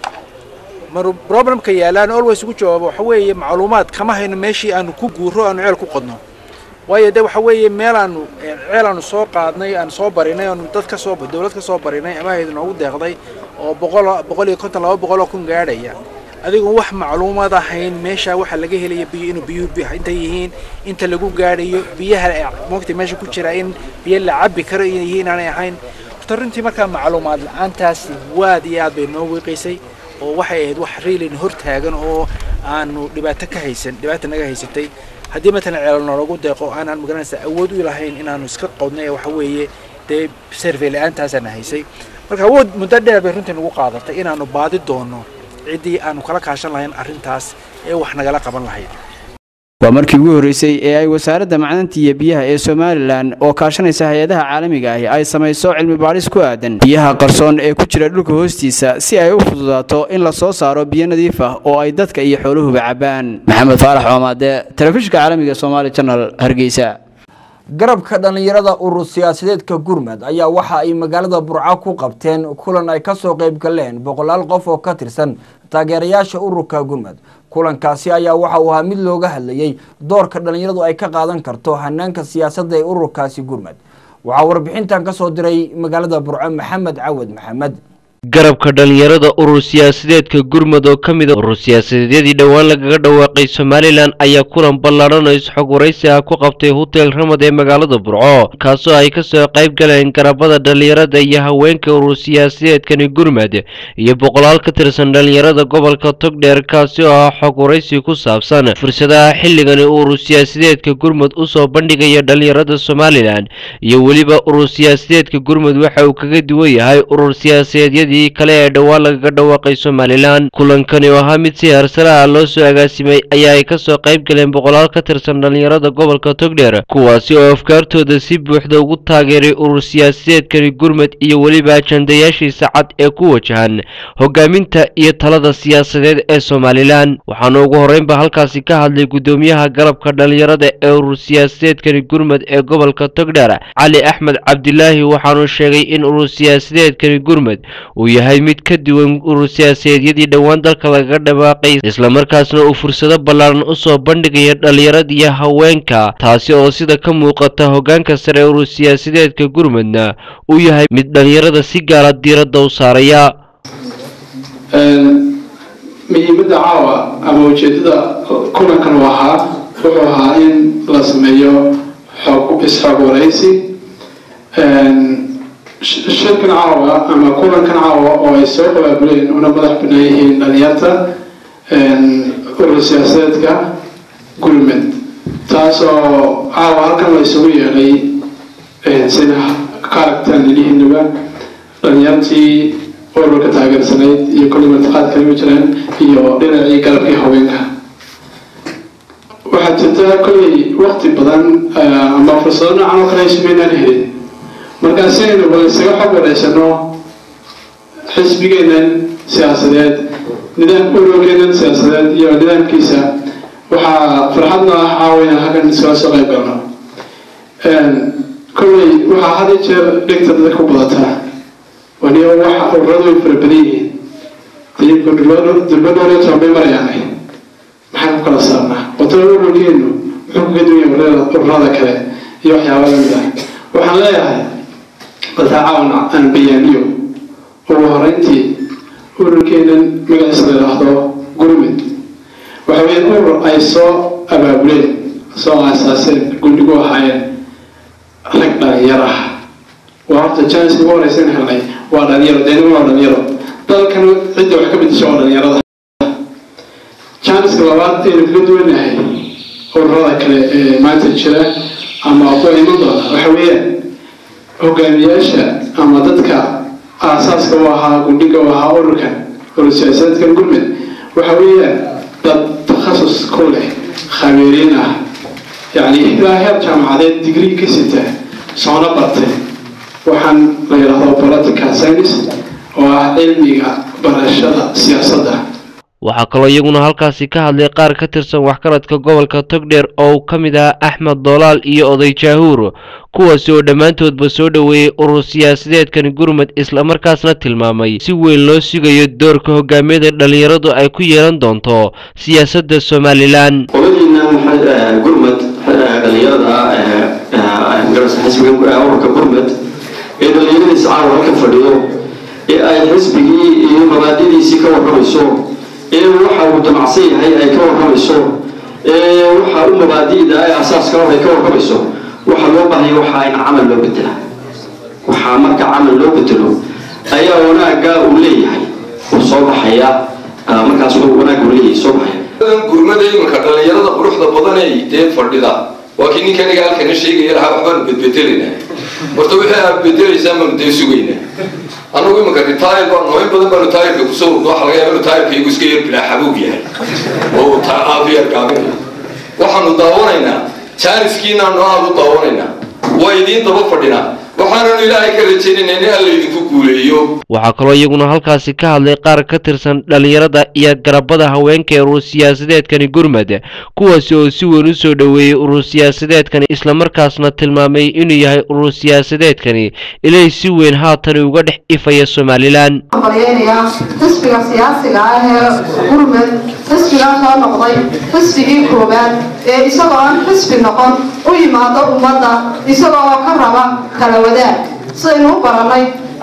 problemka yaalaan always ugu jawaabo waxa weeye macluumaad kama hayno meeshii aanu ku guuro aanu ceel ku qodno. waayo de waxa weeye meel aanu ceel aanu soo qaadnay aan soo barinay aanu dad ka soo dawlad ka soo barinay ama hay'ad noogu deeqday oo 150 kun gaadhaya. adigu wax macluumaad ahayn meesha waxa laga helay biyo inta yihiin inta lagu gaadhayo biyaha moogtay meesha ku jira in biyo la cabbi karo yihiin aan ahayn. runtii marka macluumaad la'aantaas waad iyo aad bay noo wiiqaysay oo waxay ahayd wax reelin hor taagan oo aanu dhibaato naga haysatay. haddii مثلا ceelal noogu deeqo aanan magaranaysa awood u lahayn inaanu iska qodnay waxa weeye de survey la'aantaas aan haysay. marka awood muddo dheer bay runtii nagu qaadatay inaanu baadi doono cidii aanu kala kaashan lahayn arrintaas ee wax nagala qaban lahayd. waa markii ugu horeysay ee ay wasaaradda macdanta iyo biyaha ee Somaliland oo kaashanaysa hay'adaha caalamiga ah ay samayso cilmi baaris ku aadan biyaha qarsoon ee ku jira dhulka hoostiisa si ay u fududaato in la soo saaro biyo nadiif ah oo ay dadka iyo xooluhuba cabaan. Maxamed Faarax Coomade, telefishinka caalamiga Somali Channel, Hargeysa. garabka dhalinyarada urur siyaasadeedka Gurmad ayaa waxa ay magaalada Burco ku qabteen kulan ay ka soo qayb galeen 100 qof oo ka tirsan taageerayaasha ururka Gurmad. kulankaasi ayaa waxa uu ahaa mid looga hadlayay doorka dhalinyaradu ay ka qaadan karto hanaanka siyaasadda ee ururkaasi Gurmad. waxaa warbixintan ka soo diray magaalada Burco Maxamed Cawad Maxamed. garabka dhalinyarada urur siyaasadeedka Gurmad oo ka mid ah urur siyaasadeedii dhawaan lagaga dhawaaqay Somaliland ayaa kulan ballaaran oo isxog waraysi ah ku qabtay hotel Ramad ee magaalada Burco kaasoo ay ka soo qayb galeen garabada dhalinyarada iyo haweenka urur siyaasadeedkani Gurmad iyo 100 ka tirsan dhalinyarada gobolka Togdheer kaasi oo ah xog waraysi ku saabsan fursadaha xilligan urur siyaasadeedka Gurmad u soo bandhigaya dhalinyarada Somaliland iyo waliba urur siyaasadeedka Gurmad waxa uu kaga duwan yahay urur siyaasadeed kale ee dhawaan lagaga dhawaaqay Somaliland. kulankani oo ahaa mid si heersare ah loo soo agaasimay ayaa ay ka soo qayb galeen 100 ka tirsan dhalinyarada gobolka Togdheer kuwaasi oo afkaartooda si buuxda ugu taageeray urur siyaasadeedkani Gurmad iyo waliba ajandayaashiisa cad ee ku wajahan hogaaminta iyo talada siyaasadeed ee Somaliland. waxaana ugu horeynba halkaasi ka hadlay gudoomiyaha garabka dhalinyarada ee urur siyaasadeedkani Gurmad ee gobolka Togdheer Cali Axmed Cabdilaahi waxaanu sheegay in urur siyaasadeedkani Gurmad uu yahay mid ka duwan urur siyaasadeedyadii dhawaan dalka lagaga dhawaaqay isla markaasna uu fursado ballaaran u soo bandhigaya dhalinyarada iyo haweenka taasi oo sida ka muuqata hoggaanka sare urur siyaasadeedka Gurmadna uu yahay mid dhalinyarada si gaar ah diiradda u saaraya. muhiimadda caawa ama ujeedada kulankan wuxuu ahaa in la sameeyo isxog waraysi shirkan caawa ama kulankan caawa oo ay soo qabaabuleen una madax bannaan yihiin dhalinyarta urur siyaasadeedka Gurmad taasoo caawa halkan la isugu yeelay sida ka aragtaan inihiinaba dhalinyartii ururka taageersanayd iyo kulli martiqaad kale ma jiraan iyo dhinacii garabkii haweenka. waxaa jirta kolley waqti badan ama fursado noocan oo kale ay sameynaan helin markaasi aynu bal isaga xog wareysano xisbigeennan siyaasadeed ururkeennan siyaasadeed iyo nidaamkiisa. waxaa farxadna ah caawina halkan iskala soo qayb galno. kolley waxaa had iyo jeer dhegta dadka ku badataa waniyo waxa ururadu way fara badan yihiin diibka durbadooda toobay marayaanay maxaan ku kala saarnaa wadada ururkeenu muxuu kaga duwan yahay ururada kale iyo waxyaaba lamid ah. waxaan leeyahay bataacawan aan bayaaniyo ugu horeyntii ururkeennan magaciisa la yidhaahdo Gurmad waxa weeye urur ay soo abaabuleen soo aasaaseen guddigu ahaayeen rag dhalinyaro ah. waa horta chance ugu horeysan helnay waa dhalinyaro waa dhalinyaro dalkan cidda wax ka bedesha waa dhalinyarada. chance labaad ee kaga duwanahay ururada kale ee maanta jira ama kuwa iman doona waxa weeyaan hogaamiyaasha ama dadka aasaaska u ahaa guddiga u ahaa ururkan urur siyaasadeedkan Gurmad waxa weeyaan dad takhasus ku leh khabiiriin ah yacni ilaa heer jaamacadeed degree ka sita soona bartay waxaan la yidhaahdo political science oo ah cilmiga barashada siyaasadda. waxaa kaloo iyaguna halkaasi ka hadlay qaar ka tirsan waxqabadka gobolka Togdheer oo uu ka mid ah Axmed Dolaal iyo Oday Jaahuur kuwaasi oo dhammaantoodba soo dhaweeyay urur siyaasadeedkan Gurmad isla markaasna tilmaamay si weyn loo sugayo doorka hogaamiyada dhalinyaradu ay ku yeelan doonto siyaasadda Somaliland. qoladiina Gurmad dhalinyarada garabsan xisbiga ururka Gurmad ee dhalinyaradiisa caawa halkan fadhiyo ee ay xisbigii iyo mabaadidiisii ka warramayso waxa uu damacsan yahay ay ka warramayso waxa uu mabaadi'da ay asaaska ay ka warramayso waxa loo baahay waxa in camal loo bedelo waxa marka camal loo bedelo ayaa wanaaga uu leeyahay oo soo baxaya markaas uu wanaag u leeyahay soo baxaya. Gurmad imanka dhalinyarada quruxda badan ee dee fadhida waa kii ninkan iga halkan sheegay lahaa waxbaan bedbedelinaa horta wixii aad bedelaysaa ma dee sugaynaa anagu imanka ritaayir baan nooyin badan baan ritaayirka ku soo urdo waxa laga yaabaa ritaayirka igu iska yar bilaa xabuug yahay oo aafiyar gaabinaya waxaanu daawanaynaa jaaniskiina aanu aad u daawanaynaa waa idiin daba fadhinaa waxaananu ilaahay ka rajaynaynaa in alla idinku guuleeyo. waxaa kaloo iyaguna halkaasi ka hadlay qaar ka tirsan dhalinyarada iyo garabada haweenka ee urur siyaasadeedkani gurmad kuwaasi oo si weyn u soo dhoweeyey urur siyaasadeedkani islamarkaasna tilmaamay inuu yahay urur siyaasadeedkani ilay si weyn haatan uga dhex ifaya Somaliland. xisbiga siyaasiga ah ee gurmad xisbiga soo noqday xisbigii koobaad ee isagoo aan xisbi noqon u yimaado ummadda isagoo ka raba kala wadaag sidaynu u baranay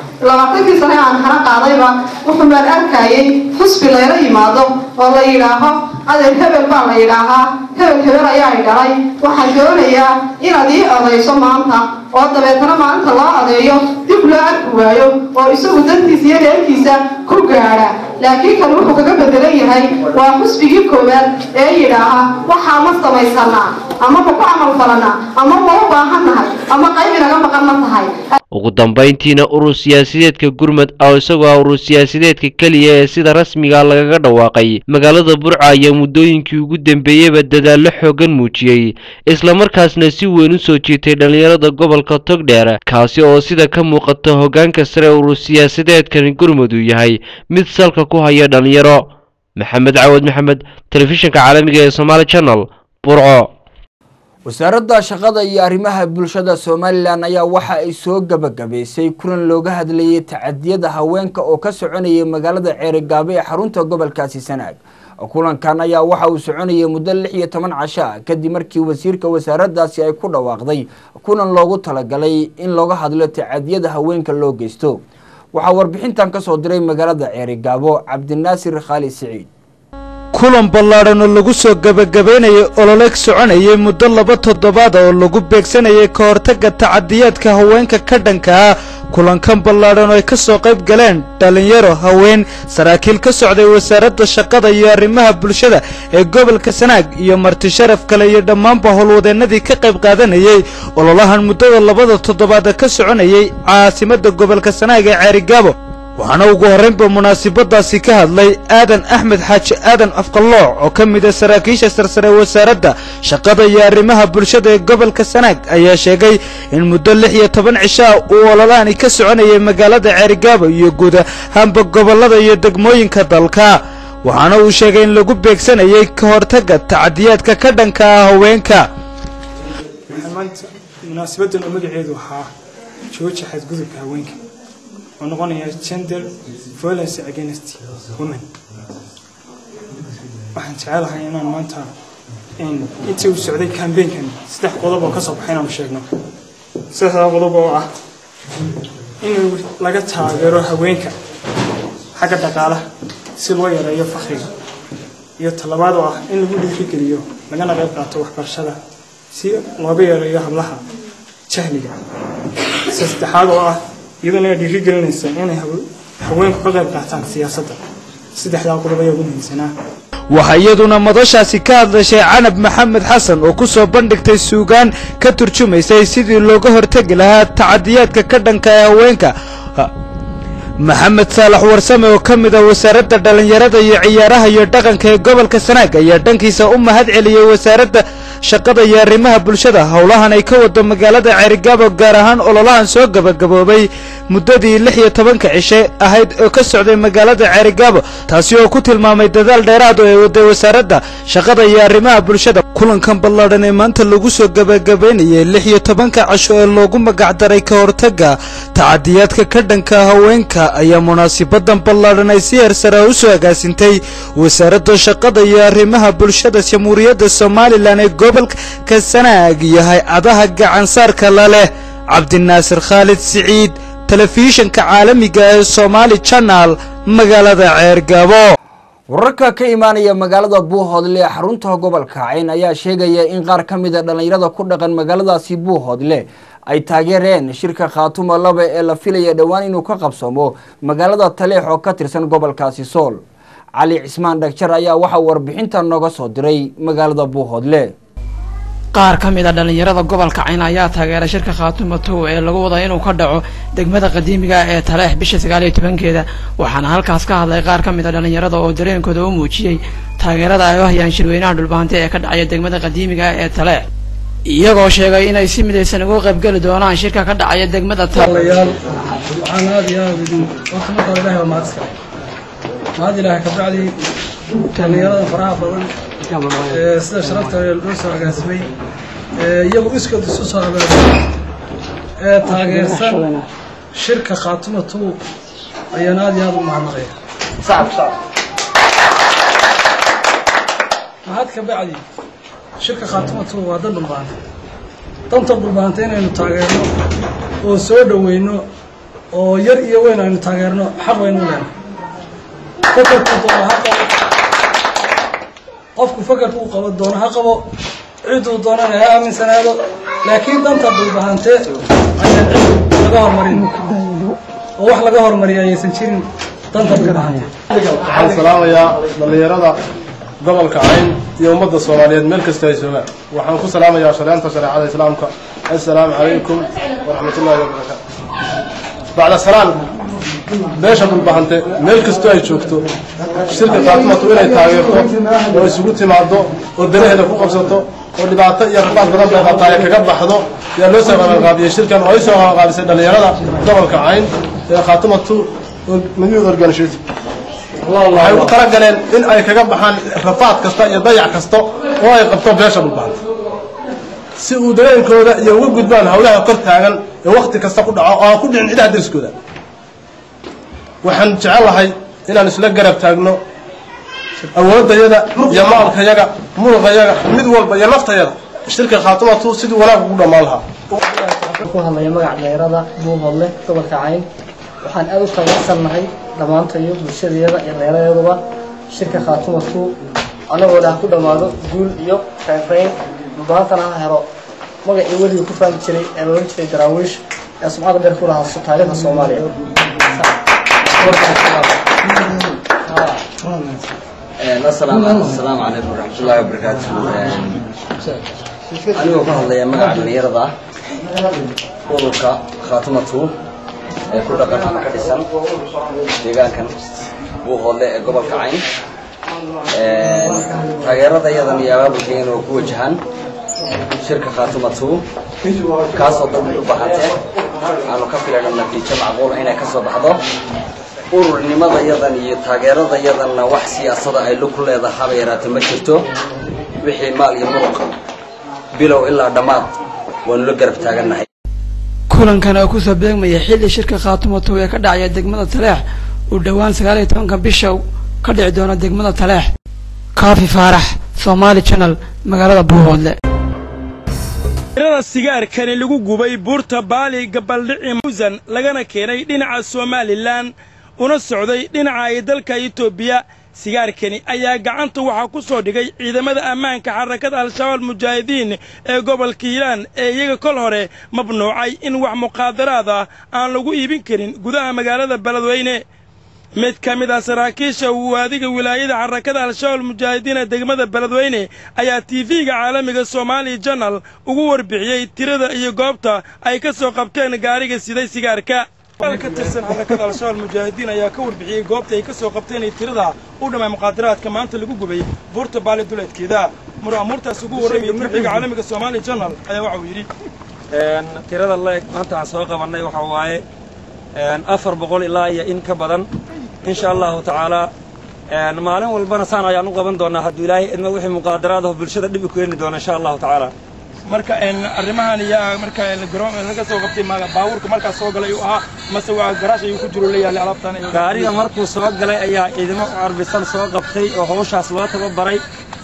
20 sano aan xara qaadayba wuxuu baan arkayay xisbi la yimaado oo la yiraahdo adeer hebel baa la yiraahdaa hebel ayaa idhalay waxaan doonayaa inaad ii odayso maanta oo dabeetana maanta loo adeeyo dib loo arki waayo oo isagu dantiisa iyo reerkiisa ku gaara laakiin kan wuxuu kaga bedelan yahay waa xisbigii koowaad ee yidhaaha waxaa ma samaysanaa ama ma ku camal falanaa ama ma u baahannahay ama qayb inaga maqan ma tahay. ugu dambeyntiina urur siyaasadeedka gurmad oo isagoo urur siyaasadeedka kaliya ee sida rasmiga lagaga dhawaaqay magaalada Burco ayaa muddooyinkii ugu dambeeyayba dadaalo xoogan muujiyay isla markaasna si weyn u soo jiitay dhalinyarada gobolka Togdheer kaasi oo sida ka muuqata hoggaanka sare urur siyaasadeedkan gurmad uu yahay mid salka ku haya dhalinyaro. Maxamed Caawad Maxamed, telefishinka caalamiga ee Somali Channel, Burco. wasaaradda shaqada iyo arrimaha bulshada Somaliland ayaa waxa ay soo gabagabeysay kulan looga hadlayay tacadiyada haweenka oo ka soconayay magaalada Ceerigaabo ee xarunta gobolkaasi Sanaag. kulankan ayaa waxa uu soconayay muddo 16 casho kadib markii wasiirka wasaaraddaasi ay ku dhawaaqday kulan loogu talagalay in looga hadlo tacadiyada haweenka loo geysto. waxa warbixintan ka soo diray magaalada Ceerigaabo Cabdinaasir Khalid Saciid. kulan ballaaran oo lagu soo gabagabeynayay olole soconayay muddo 2 toddobaad oo lagu beegsanayay ka hortagga tacadiyadka haweenka ka dhanka ah. kulankan ballaaran oo ay ka soo qayb galeen dhalinyaro haween saraakiil ka socday wasaaradda shaqada iyo arrimaha bulshada ee gobolka Sanaag iyo marti sharaf kale iyo dhammaanba howlwadeenadii ka qayb qaadanayay ololahan muddada 2 toddobaad ka soconayay caasimadda gobolka Sanaag ee Ceerigaabo. waxaana ugu horreynba munaasabadaasi ka hadlay Aadan Axmed Xaaji Aadan Afqalooc oo ka mid ah saraakiisha sarsare wasaaradda shaqada iyo arrimaha bulshada ee gobolka Sanaag ayaa sheegay in muddo 16 cisho uu ololaani ka soconayay magaalada Ceerigaabo iyo guud ahaanba gobolada iyo degmooyinka dalka. waxaana uu sheegay in lagu beegsanayay ka hortagga tacadiyadka ka dhanka ah haweenka. munaasabadan magaceedu waxaa jooji xadgudubka haweenka ونقولنا gender violence against women. waxaan jecelahay inaan maanta intii uu socday campaign-kan 3 qodob oo ka soo baxay inaan sheegno. 3 qodob oo ah in laga taageero haweenka xagga dhaqaalaha si loo yareeyo faqriga iyo talabaad oo ah in lagu dhiirigeliyo lagana qayb qaato waxbarashada si looga yareeyo hablaha jahliga. saddexaad oo ah iyadana dhiirigelinaysa inay haweenku ka qayb qaataan siyaasadda. 3 qodob ayaa ugu muhiimsanaa. waxaa iyaduna madashaasi ka hadlashay Canab Maxamed Xasan oo ku soo bandhigtay suugaan ka turjumaysay sidii looga hortagi lahaa tacadiyadka ka dhanka ah haweenka. maxamed saalax warsame oo ka mid ah wasaaradda dhalinyarada iyo ciyaaraha iyo dhaqanka ee gobolka Sanaag ayaa dhankiisa u mahad celiyay wasaaradda shaqada iyo arrimaha bulshada howlahan ay ka wado magaalada Ceerigaabo gaar ahaan ololahan soo gabagaboobay muddadii 16 cisho ahayd oo ka socday magaalada Ceerigaabo taasi oo ku tilmaamay dadaal dheeraad oo ay waday wasaaradda shaqada iyo arrimaha bulshada. kulankan ballaaran ee maanta lagu soo gabagabeynayay 16 casho ee loogu magac daray ka hortagga tacadiyadka ka dhanka haweenka ayaa munaasabadan ballaaran ay si heersare u soo agaasintay wasaaradda shaqada iyo arrimaha bulshada Jamhuuriyadda Somaliland ee gobolka Sanaag iyo hay'adaha gacan saarka la leh. Cabdinaasir Khalid Saciid, telefishinka caalamiga ee Somali Channel, magaalada Ceerigaabo. wararka ka imaanaya magaalada Buuhoodle ee xarunta gobolka Cayn ayaa sheegaya in qaar ka mid ah dhalinyarada ku dhaqan magaaladaasi Buuhoodle ay taageereen shirka Khaatumo 2 ee la filayo dhawaan inuu ka qabsamo magaalada Taleex oo ka tirsan gobolkaasi Sool. Cali Cismaan Dhagjar ayaa waxa warbixinta nooga soo diray magaalada Buuhoodle. qaar ka mid ah dhalinyarada gobolka Cayn ayaa taageeray shirka Khaatumo 2 ee lagu wada inuu ka dhaco degmada qadiimiga ee Taleex bisha 19-keeda. waxaana halkaas ka hadlay qaar ka mid ah dhalinyarada oo dareenkooda u muujiyay taageerada ay u hayaan shirweynaha dhulbaante ee ka dhacaya degmada qadiimiga ee Taleex. iyagoo sheegay inay si midaysan uga qaybgeli doonaan shirka ka dhacaya degmada waxaan aad iyo aad idin horta marka hore ilaahay waa mahad iskale mahad ilaahay ka bacdi dhalinyarada faraha badan sida sharafta loo soo agaasimay iyagu iskood isu soo abaabulay taageersan shirka Khaatuma 2 ayaan aad iyo aad u mahadnaqaya mahad ka bacdi shirka Khaatuma 2 waa danta dhulbaanta inaynu taageerno oo soo dhaweyno oo yar iyo weyn aynu taageerno xaq waynu leenahay qofku fakarka uu qabo doono ha qabo ciduu doonana ha aaminsanaado laakiin danta dhulbaante ayaan cid laga hormarin oo wax laga hormariyo ayaysan jirin danta dhulbaante waxaan salaamayaa dhalinyarada gobolka Cayn iyo ummadda Soomaaliyeed meel kasta ay joogaan waxaan ku salaamayaa shariicada islaamka assalaamu calaykum wa rahmatullaahi wa barakaatuh bacda salaam beesha dhulbaante meel kasta ay joogto shirka Khaatuma 2 inay taageerto oo isugu timaado oo danaheeda ku qabsato oo dhibaato iyo rafaad badan bay qabtaa kaga baxdo yaa loo soo qabanqaabiyay shirkan oo ay soo qabanqaabisay dhalinyarada gobolka Cayn ee Khaatuma 2 midnimada organization waxay u talagaleen in ay kaga baxaan rafaad kasta iyo dayac kasta oo ay qabto beesha dhulbaante si uu dareenkooda iyo uga gudbaan hawlaha kor taagan ee waqti kasta ku dhaco oo aan ku dhicin cidaha dariskooda waxaan jecelahay inaan isla garab taagno awoodayada iyo maalkayaga muruqayaga mid walba iyo naftayada shirka Khaatuma 2 sidii wanaag ugu dhamaan lahaa ku hadlaya magaca dhalinyarada buuhoodle gobolka Cayn waxaan aad u taageersanahay dhamaantayo bulshadeeda iyo dhalinyaradeeduba shirka Khaatuma 2 anagoo dhaha ku dhamaado guul iyo faafayn dhulbaantana ha helo magacii weligii ku fahmi jiray ee loolan jiray daraawiish ee sumcada dheer ku lahaa taariikhda Soomaaliya السلام عليكم ورحمة الله وبركاته. أنا أقول لك ما قاعد نيرضى وركا Khaatuma 2 كل رقم أنا كريسان ديجان كان وهو اللي قبل كعين تغيرت أيضا يا أبو كين وكوجهان شركة Khaatuma 2 كاسو ضمن بحثه أنا كفيل أن النتيجة معقول هنا كسب هذا ururnimada yadan iyo taageerada yadanna wax siyaasada ay ku leedahay yaraatay ma jirto wixii maal iyo muruq bilow ilaa dhamaad waan la garab taaganahay kulankan oo ku soo beegmaya xilli shirka Khaatuma 2 ee ka dhacaya degmada Taleex uu dhawaan 19 bisha ka dhici doona degmada Taleex Kaafi Faarax Somali Channel magaalada Buuhoodle tirada sigaarkan lagu gubay buurta Baali gabaldhici Musan lagana keenay dhinaca Somaliland una socday dhinaca ay dalka Itoobiya sigaarkani ayaa gacanta waxa ku soo dhigay ciidamada ammaanka xarakada al-shabaab mujaahidiin ee gobolka Hiiraan ee iyaga kol hore mamnuucay in wax muqaadaraad ah aan lagu iibin karin gudaha magaalada Beledweyne mid ka mid ah saraakiisha waadiga wilaayada xarakada al-shabaab mujaahidiin ee degmada Beledweyne ayaa TV-ga caalamiga Somali Channel ugu warbixiyay tirada iyo goobta ay ka soo qabteen gaariga siday sigaarka ka tirsan xarakada al-shabaab mujaahidiin ayaa ka warbixiyay goobta ay ka soo qabteen tirada u dhamay muqaadaraadka maanta lagu gubay buurta Baali duleedkeeda muraamurtaas ugu warramay TV-ga caalamiga Somali Channel ayaa waxa uu yiri tirada maanta aan soo qabanay waxa waaye 400 ilaa iyo in ka badan إن شاء الله تعالى مالين والبنا سان ayaan u qaban doonaa haduu Ilaahay idma wixii muqaadaraad ah bulshada dib u keenin doona insha Allah ta'ala marka arrimahan iyo marka la garoon laga soo qabtay baabuurka marka soo galay uu ahaa mase waa garaash ayuu ku jiro leeyahay alaabtan gaariga markuu soo galay ayaa ciidamo carbisan soo qabtay oo hawshaas loo tababaray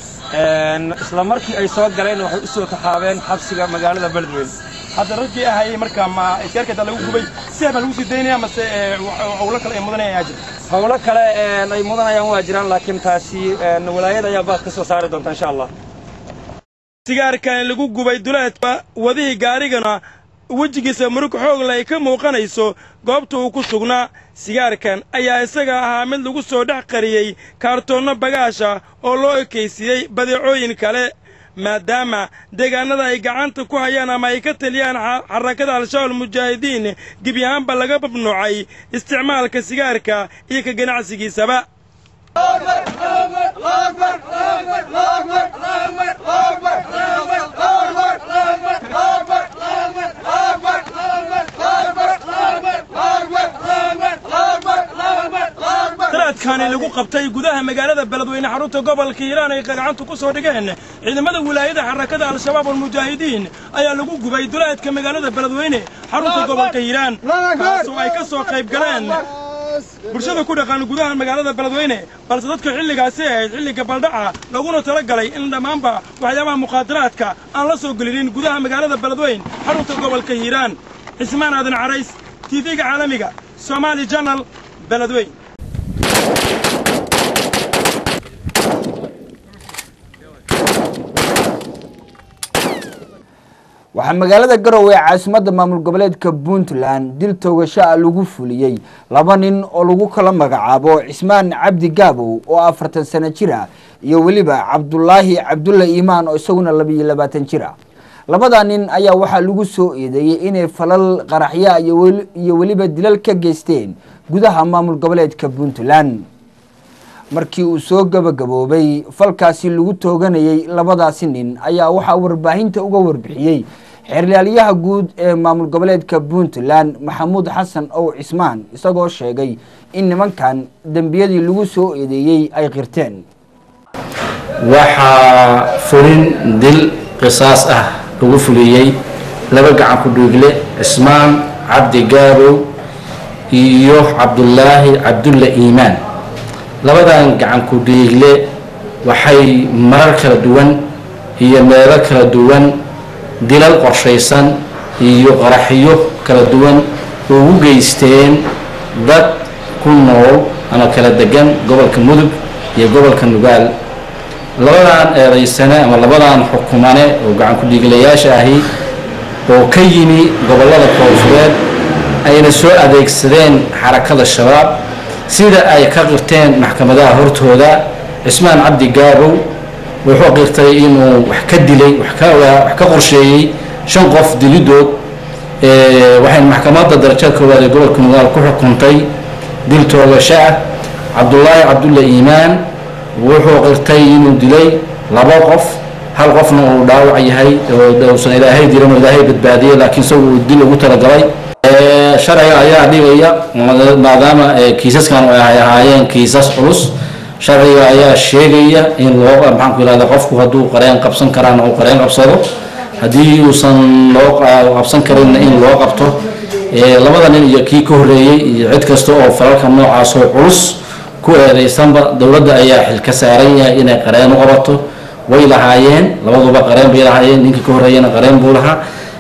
isla markii ay soo galeen waxay u soo taxaabeen xabsiga magaalada Beledweyne hadda rajii ahay marka ma iskarka lagu gubay si aan lagu sideynaya mase hawlo kale ay mudanayaan ajir hawlo kale ay mudanayaan waa jiraan laakiin taasi walaayada ayaa baad ka soo saari doonta insha Allah sigaarkan lagu gubay duleedka wadihii gaarigana wajigiisa murug xoog leh ka muuqanayso goobta uu ku sugnaa sigaarkan ayaa isaga ahaa mid lagu soo dhex qariyay kaartoonno bagaasha oo loo ekeysiyay badeecooyin kale maadaama deegaanada ay gacanta ku hayaan ama ay ka taliyaan xarakada al-shabaab mujaahidiin gebi ahaanba laga mamnuucay isticmaalka sigaarka iyo ka ganacsigiisaba lagu qabtay gudaha magaalada beledweyne xarunta gobolka hiiraan ay gacanta ku soo dhigeen ciidamada wilaayada xarakada al-shabaab wal mujaahidiin ayaa lagu gubay duleedka magaalada beledweyne xarunta gobolka hiiraan kaasoo ay ka soo qayb galeen bulshada ku dhaqan gudaha magaalada beledweyne balse dadka xilligaasi ahayd xilliga baldhaca laguna talagalay in dhammaanba waxyaabaha muqaadaraadka aan la soo gelinin gudaha magaalada beledweyne xarunta gobolka hiiraan cismaan aadan carays TV-ga caalamiga Somali Channel beledweyne waxaa magaalada Garowe caasimadda maamul goboleedka Puntland dil toogasho lagu fuliyay laba nin oo lagu kala magacaabo Cismaan Cabdi Gaabow oo 40 sano jir ah iyo waliba Cabdullaahi Cabdulla Iimaan oo isaguna 22 jir ah labada nin ayaa waxa lagu soo eedeeyay inay falal qaraxya iyo waliba dilal ka geysteen gudaha maamul goboleedka Puntland markii uu soo gabagaboobay falkaasi lagu tooganayay labadaasi nin ayaa waxa warbaahinta uga warbixiyay xeerlaaliyaha guud ee maamul goboleedka Puntland Maxamuud Xasan oo Cismaan isagoo sheegay in nimankan dambiyadii lagu soo eedeeyay ay qirteen waxa furin dil qisaas ah lagu fuliyay laba gacan ku dhuugle Cismaan Cabdi Gaabow iyo Cabdullaahi Cabdulla Iimaan labadan gacan ku dhiigle waxay marar kala duwan iyo meelo kala duwan dilal qorshaysan iyo qaraxiyo kala duwan ugu geysteen dad ku nool ama kala degan gobolka Mudug iyo gobolka Nugaal labadan eedaysane ama labadan xukumane oo gacan ku dhiiglayaasha ahi oo ka yimi gobolada koonfureed ayna soo adeegsadeen xarakada shabaab sida ay ka qirteen maxkamadaha hortooda Cismaan Cabdi Gaabow wuxuu qirtay inuu wax ka dilay wax ka qorsheeyay 5 qof dilidood waxay maxkamadda darajada koowaad ee gobolka Nugaal ku xukuntay dil toogasho ah Cabdullaahi Cabdulla Iimaan wuxuu qirtay inuu dilay 2 qof hal qofna uu dhaawac yahay oo dawsan ilaahay diran ilaahay badbaadiyay laakiin soo uu dil ugu talagalay sharciga ayaa dhigaya maadaama kiisaskan ay ahaayeen kiisas culus sharciga ayaa sheegaya in loo maxaan ku yiraahdaa qofku hadduu qareen qabsan karaan oo qareen qabsado haddii uusan loo qabsan karin in loo qabto labada nin iyo kii ka horeeyay iyo cid kasta oo falalka noocaas oo culus ku eedeysanba dawladda ayaa xil ka saaran yahay inay qareen u qabato way lahaayeen labaduba qareen bay lahaayeen ninka ka horeeyana qareen buu lahaa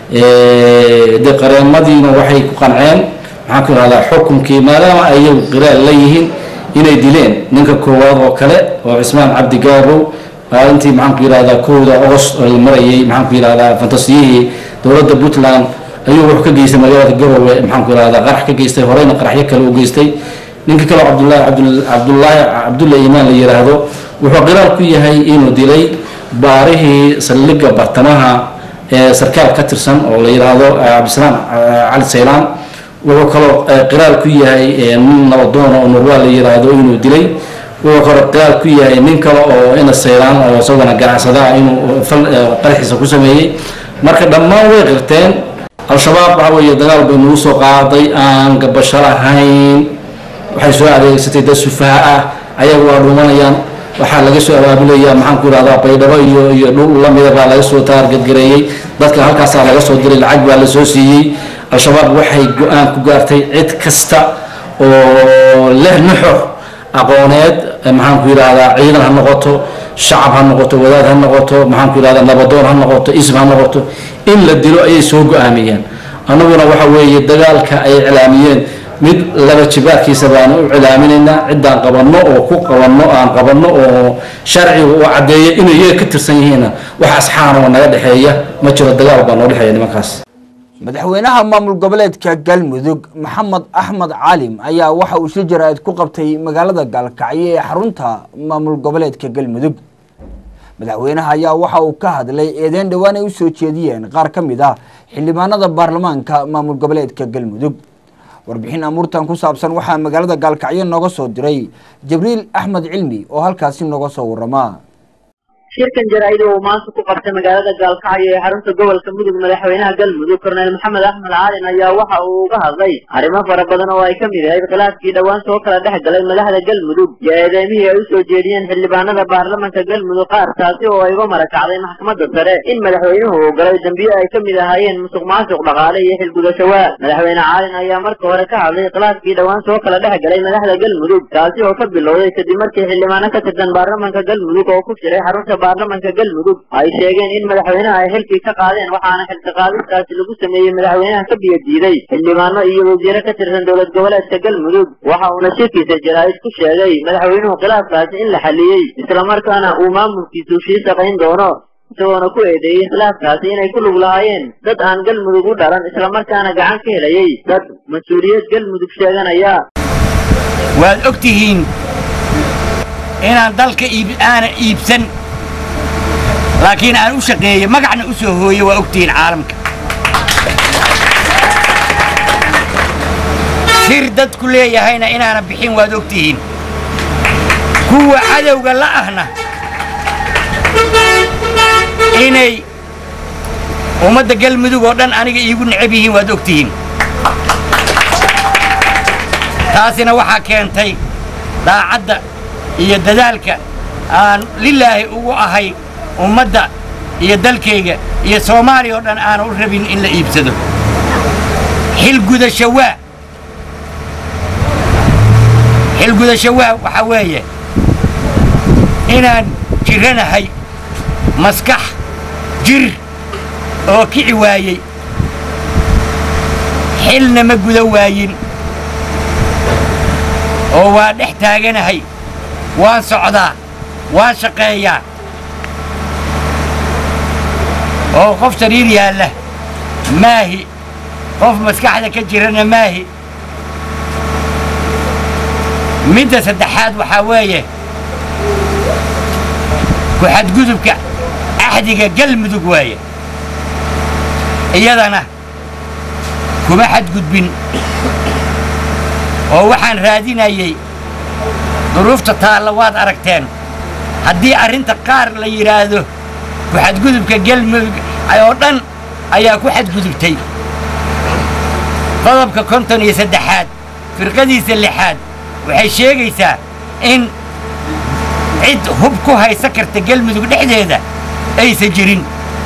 de qareemadiina waxay ku qanceen maxaan ku yiraahdaa xukunkii maadaama ay qiraal leeyihiin inay dileen ninka koowaad oo kale oo Cismaan Cabdi Gaabow maalintii maxaan ku yiraahdaa 1 August oo marayay maxaan ku yiraahdaa fantasiyihii dawladda Puntland ayuu wax ka geystay magaalada Garowe maxaan ku yiraahdaa qarax ka geystay horeyna qaraxyo kale u geystay ninka kale Cabdullaahi Cabdulla Iimaan la yiraahdo wuxuu qiraal ku yahay inuu dilay baarihii saldhigga bartamaha sarkaal ka tirsan oo la yiraahdo Cabdisalaam Cali Saylaan wuxuu kaloo qiraal ku yahay nin nabadoon oo Nurwaa la yiraahdo inuu dilay wuxuu kaloo qiraal ku yahay nin kale oo ina Saylaan oo isaguna ganacsada inuu qaraxiisa ku sameeyay marka dhammaan way qirteen al-shabaab waxa weeye dagaal bay nagu soo qaaday aan gabasho lahayn waxay soo adeegsatay dad sufaha ah ayagu waa dhumanayaan waxaa laga soo abaabulaya maxaan ku yiraahdaa baydhabo iyo dhul la mid ah laga soo taarget gareeyay dadka halkaas laga soo diray lacag baa la soo siiyay al-shabaab waxay go'aan ku gaartay cid kasta oo leh nuxur aqooneed maxaan ku yiraahdaa ciidan ha noqoto shacab ha noqoto wadaad ha noqoto maxaan ku yiraahdaa nabadoon ha noqoto ism ha noqoto in la dilo ayay soo go'aamiyeen anaguna waxa weeye dagaalka ay cilaamiyeen mid laba jibaarkiisa baan u cilaaminaynaa cidaan qabanno oo ku qabanno aan qabanno oo sharcigu uu cadeeyo inay iyaga ka tirsan yihiin wax asxaan oo naga dhaxeeya ma jiro dagaal baan noo dhaxeeya nimankaas madaxweynaha maamul goboleedka Galmudug Maxamed Axmed Caalim ayaa waxa uu si jaraa'id ku qabtay magaalada Gaalkacyo ee xarunta maamul goboleedka Galmudug madaxweynaha ayaa waxa uu ka hadlay eedeyn dhawaan ay u soo jeediyeen qaar ka mid ah xildhibaanada baarlamaanka maamul goboleedka Galmudug warbixin amurtan ku saabsan waxa magaalada Gaalkacyo nooga soo diray Jibriil Axmed Cilmi oo halkaasi nooga soo warama shirkan jaraa'id oo maanta ku qabtay magaalada Gaalkacyo ee xarunta gobolka Mudug madaxweynaha Galmudug Korneyl Maxamed Axmed Caalin ayaa waxa uu uga hadlay arrimo fara badan oo ay ka mid yihiin khilaafkii dhawaan soo kala dhex galay madaxda Galmudug iyo eedeymihii ay u soo jeediyeen xildhibaanada baarlamaanka Galmudug qaar taasi oo ay uga marakacday maxkamadda sare in madaxweynuhu uu galay dambiyo ay ka mid ahaayeen musuqmaasuq dhaqaale iyo xilgudashawa madaxweyne Caalin ayaa marka hore ka hadlay khilaafkii dhawaan soo kala dhex galay madaxda Galmudug taasi oo ka bilowday kadib markii xildhibaano ka tirsan baarlamaanka Galmudug oo ku jiray xarunta baarlamaanka Galmudug ay sheegeen in madaxweynaha ay xilkii ka qaadeen waxaana xilka qaadistaasi lagu sameeyay madaxweynaha ka biyo diiday xildhibaano iyo wasiiro ka tirsan dowlad goboleedka Galmudug waxa uuna shirkiisa jaraa'id ku sheegay madaxweynuhu khilaafkaasi in la xaliyay isla markaana uu maamulkiisu sii shaqayn doono isagoona ku eedeeyay khilaafkaasi inay ku lug lahaayeen dad aan Galmudug u dhalan isla markaana gacan ka helayay dad mas-uuliyad Galmudug sheeganaya waad ogtihiin inaan dalka iibsan laakiin aan u shaqeeyo magacna u soo hooyo waa ogtihiin caalamka sir dadku leeyahayna inaana bixin waad ogtihiin kuwa cadowga la ahna inay ummadda Galmudug oo dhan aniga iigu necab yihiin waad ogtihiin taasina waxaa keentay daacadda iyo dadaalka aan lilaahi ugu ahay ummadda iyo dalkayga iyo Soomaaliya oo dhan aan u rabin in la iibsado xilgudasho waxa weeye inaan jiranahay maskax jir oo kici waayey xilna ma guda waayin oo waa dhex taaganahay waan socdaa waan shaqeeyaa oo qof sariir yaalla maahi qof maskaxda ka jirana maahi midda saddexaad waxaa weeye ku xadgudubka axdiga Galmudug waaye iyadana kuma xadgudbin oo waxaan raadinayay duruufta taalla waad aragteen haddii arrinta qaar la yiraahdo ku xadgudubka Galmudug oo dhan ayaa ku xadgudubtay qodobka 53 firqadiisa 6 waxay sheegaysaa in cid hub ku haysa karta Galmudug dhexdeeda aysan jirin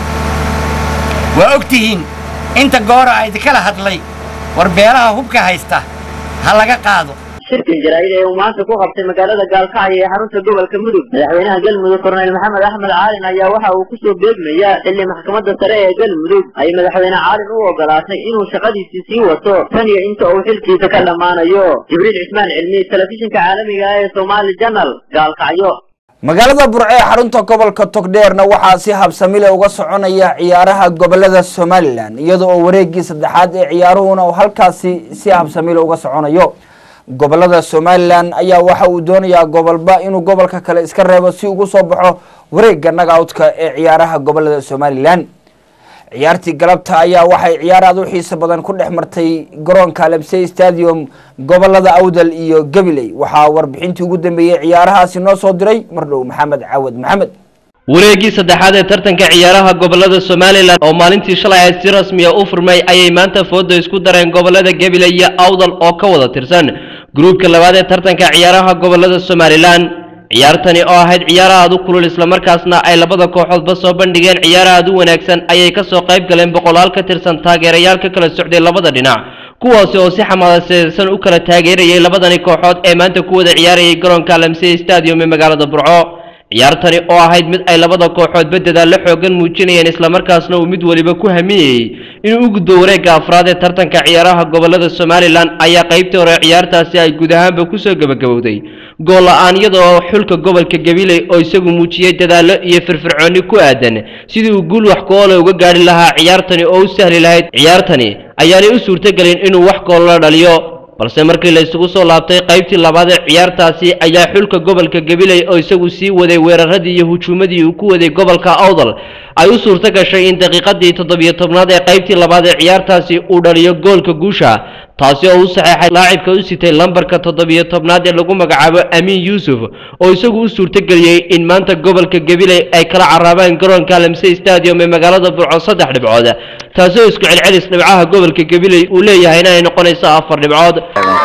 waa ogtihiin inta goor ay kala hadlay war beelaha hubka haysta ha laga qaado shirkan jaraa'id ee uu maanta ku qabtay magaalada Gaalkacyo ee xarunta gobolka Mudug madaxweynaha Galmudug Korneyl Maxamed Axmed Caalin ayaa waxa uu ku soo beegmayaa xilli maxkamadda sare ee Galmudug ay madaxweyne Caalin u ogolaatay inuu shaqadiisa sii wato tan iyo inta uu xilkiisa ka dhamaanayo Jibriil Cismaan Cilmi telefishinka caalamiga ah ee Somali Channel Gaalkacyo magaalada Burco ee xarunta gobolka Togdheerna waxaa si habsami leh uga soconaya ciyaaraha gobolada Somaliland iyadoo oo wareegii saddexaad ee ciyaaruhuna halkaasi si habsami leh uga soconayo gobolada Somaliland ayaa waxa uu doonayaa gobolba inuu gobolka kale iska reebo si ugu soo baxo wareegga knockout-ka ee ciyaaraha gobolada Somaliland ciyaartii galabta ayaa waxay ciyaar aad u xiiso badan ku dhex martay garoonka Labsey Stadium gobolada Awdal iyo Gabiley waxaa warbixintii ugu dambeeyay ciyaarahaasi noo soo diray Mardhow Maxamed Caawad Maxamed wareegii saddexaad ee tartanka ciyaaraha gobolada Somaliland oo maalintii shalay ay si rasmi ah u furmay ayay maanta foodo isku dareen gobolada Gabiley iyo Awdal oo ka wada tirsan groupka labaad ee tartanka ciyaaraha gobolada Somaliland ciyaartani oo ahayd ciyaar aad u kulul isla markaasna ay labada kooxoodba soo bandhigeen ciyaar aad u wanaagsan ayay ka soo qayb galeen boqolaal ka tirsan taageerayaal ka kala socday labada dhinac kuwaasi oo si xamaasadeysan u kala taageerayay labadani kooxood ee maanta ku wada ciyaarayay garoonka Labsey Stadium ee magaalada Burco ciyaartani oo ahayd mid ay labada kooxood bedel la xoogan muujinayeen isla markaasna uu mid waliba ku hamiyay inuu u gudbo wareegga afraad ee tartanka ciyaaraha gobolada Somaliland ayaa qaybtii hore ciyaartaasi ay guud ahaanba ku soo gabagabowday gool la'aan iyadoo xulka gobolka Gabiley oo isagu muujiyay dadaalo iyo firfircooni ku aadan sidii uu guul wax gool uga gaari lahaa ciyaartani oo u sahli lahayd ciyaartani ayaanay u suurtagelin inuu wax gool la dhaliyo balse markii la isugu soo laabtay qaybtii labaad ee ciyaartaasi ayaa xulka gobolka Gabiley oo isagu sii waday weeraradii iyo hujuumadii uu ku waday gobolka Awdal ay u suurto gashay in daqiiqadii 17aad ee qaybtii labaad ee ciyaartaasi uu dhaliyo goolka guusha taasi oo u saxeexay laacibka u sitay lambarka 17aad ee lagu magacaabo Amin Yusuf oo isagu u suurto galiyay in maanta gobolka Gabiley ay kala carabaan garoonka Lamse Stadium ee magaalada Burco 3 dhibcood taasi oo isku celcelis dhibcaha gobolka Gabiley uu leeyahay inay noqonayso 4 dhibcood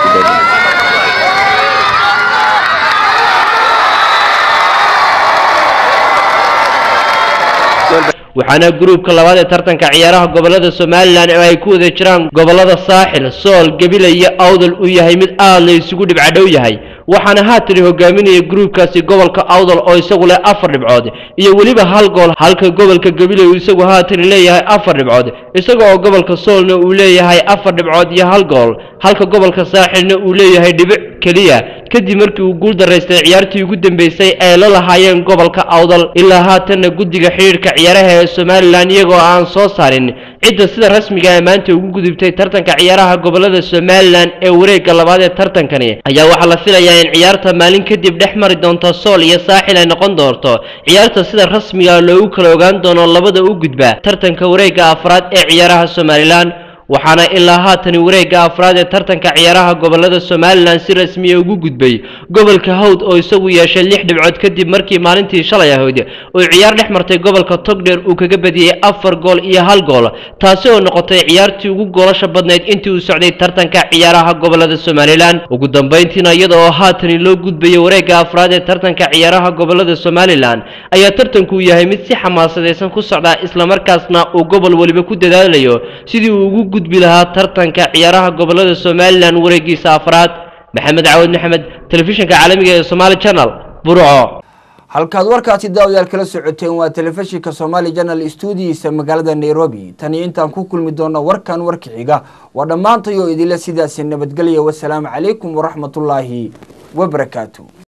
waxaana groupka labaad ee tartanka ciyaaraha gobolada Soomaaliland ay ku wada jiraan gobolada Saaxil, Sool, Gabiley iyo Awdal uu yahay mid aad la isugu dhibcadhow yahay waxaana haatan hogaaminaya groupkaasi gobolka Awdal oo isagu leh 4 dhibcood iyo waliba hal gool halka gobolka Gabiley uu isagu haatan leeyahay 4 dhibcood isagoo gobolka Soolna uu leeyahay 4 dhibcood iyo hal gool halka gobolka Saaxilna uu leeyahay dhibic kaliya kadib markii uu guul dareystay ciyaartii ugu dambeysay ee la lahaayeen gobolka Awdal ilaa haatan guddiga xiriirka ciyaaraha ee Soomaaliland iyagoo aan soo saarin cidda sida rasmiga ah maanta ugu gudubtay tartanka ciyaaraha gobolada Soomaaliland ee wareegga labaad ee tartankani ayaa waxa la filayaa in ciyaarta maalin kadib dhex mari doonto Sool iyo Saaxil ay noqon doonto ciyaarta sida rasmiga ah loogu kala ogaan doono labada u gudba tartanka wareegga afraad ee ciyaaraha Soomaaliland waxaana ilaa haatan wareegga afraad ee tartanka ciyaaraha gobolada Soomaaliland si rasmi ah ugu gudbay gobolka Hawd oo isagu yeeshay 6 dhibcood kadib markii maalintii shalay ahayd oo ciyaar dhex martay gobolka Togdheer uu kaga badiyay 4 gool iyo hal gool taasi oo noqotay ciyaartii ugu goolasha badneed intii uu socday tartanka ciyaaraha gobolada Soomaaliland ugu dambeyntiina iyadoo haatan loo gudbay wareegga afraad ee tartanka ciyaaraha gobolada Soomaaliland ayaa tartanku yahay mid si xamaasadeysan ku socda isla markaasna uu gobol waliba ku dadaalayo sidii uu ugu bilaha tartanka ciyaaraha gobolada Soomaaliland wareegiisa afraad Maxamed Caawad Maxamed telefishinka caalamiga ee Somali Channel Burco halkaad warkaasi daawayaal kala socoteen waa telefishinka Somali Channel studio magaalada Nairobi tani intaan ku kulmi doono warkan warkixiga waa dhamaantayo idila sidaas nabadgelyo wassalaamu calaykum wa rahmatullaahi wa barakaatuh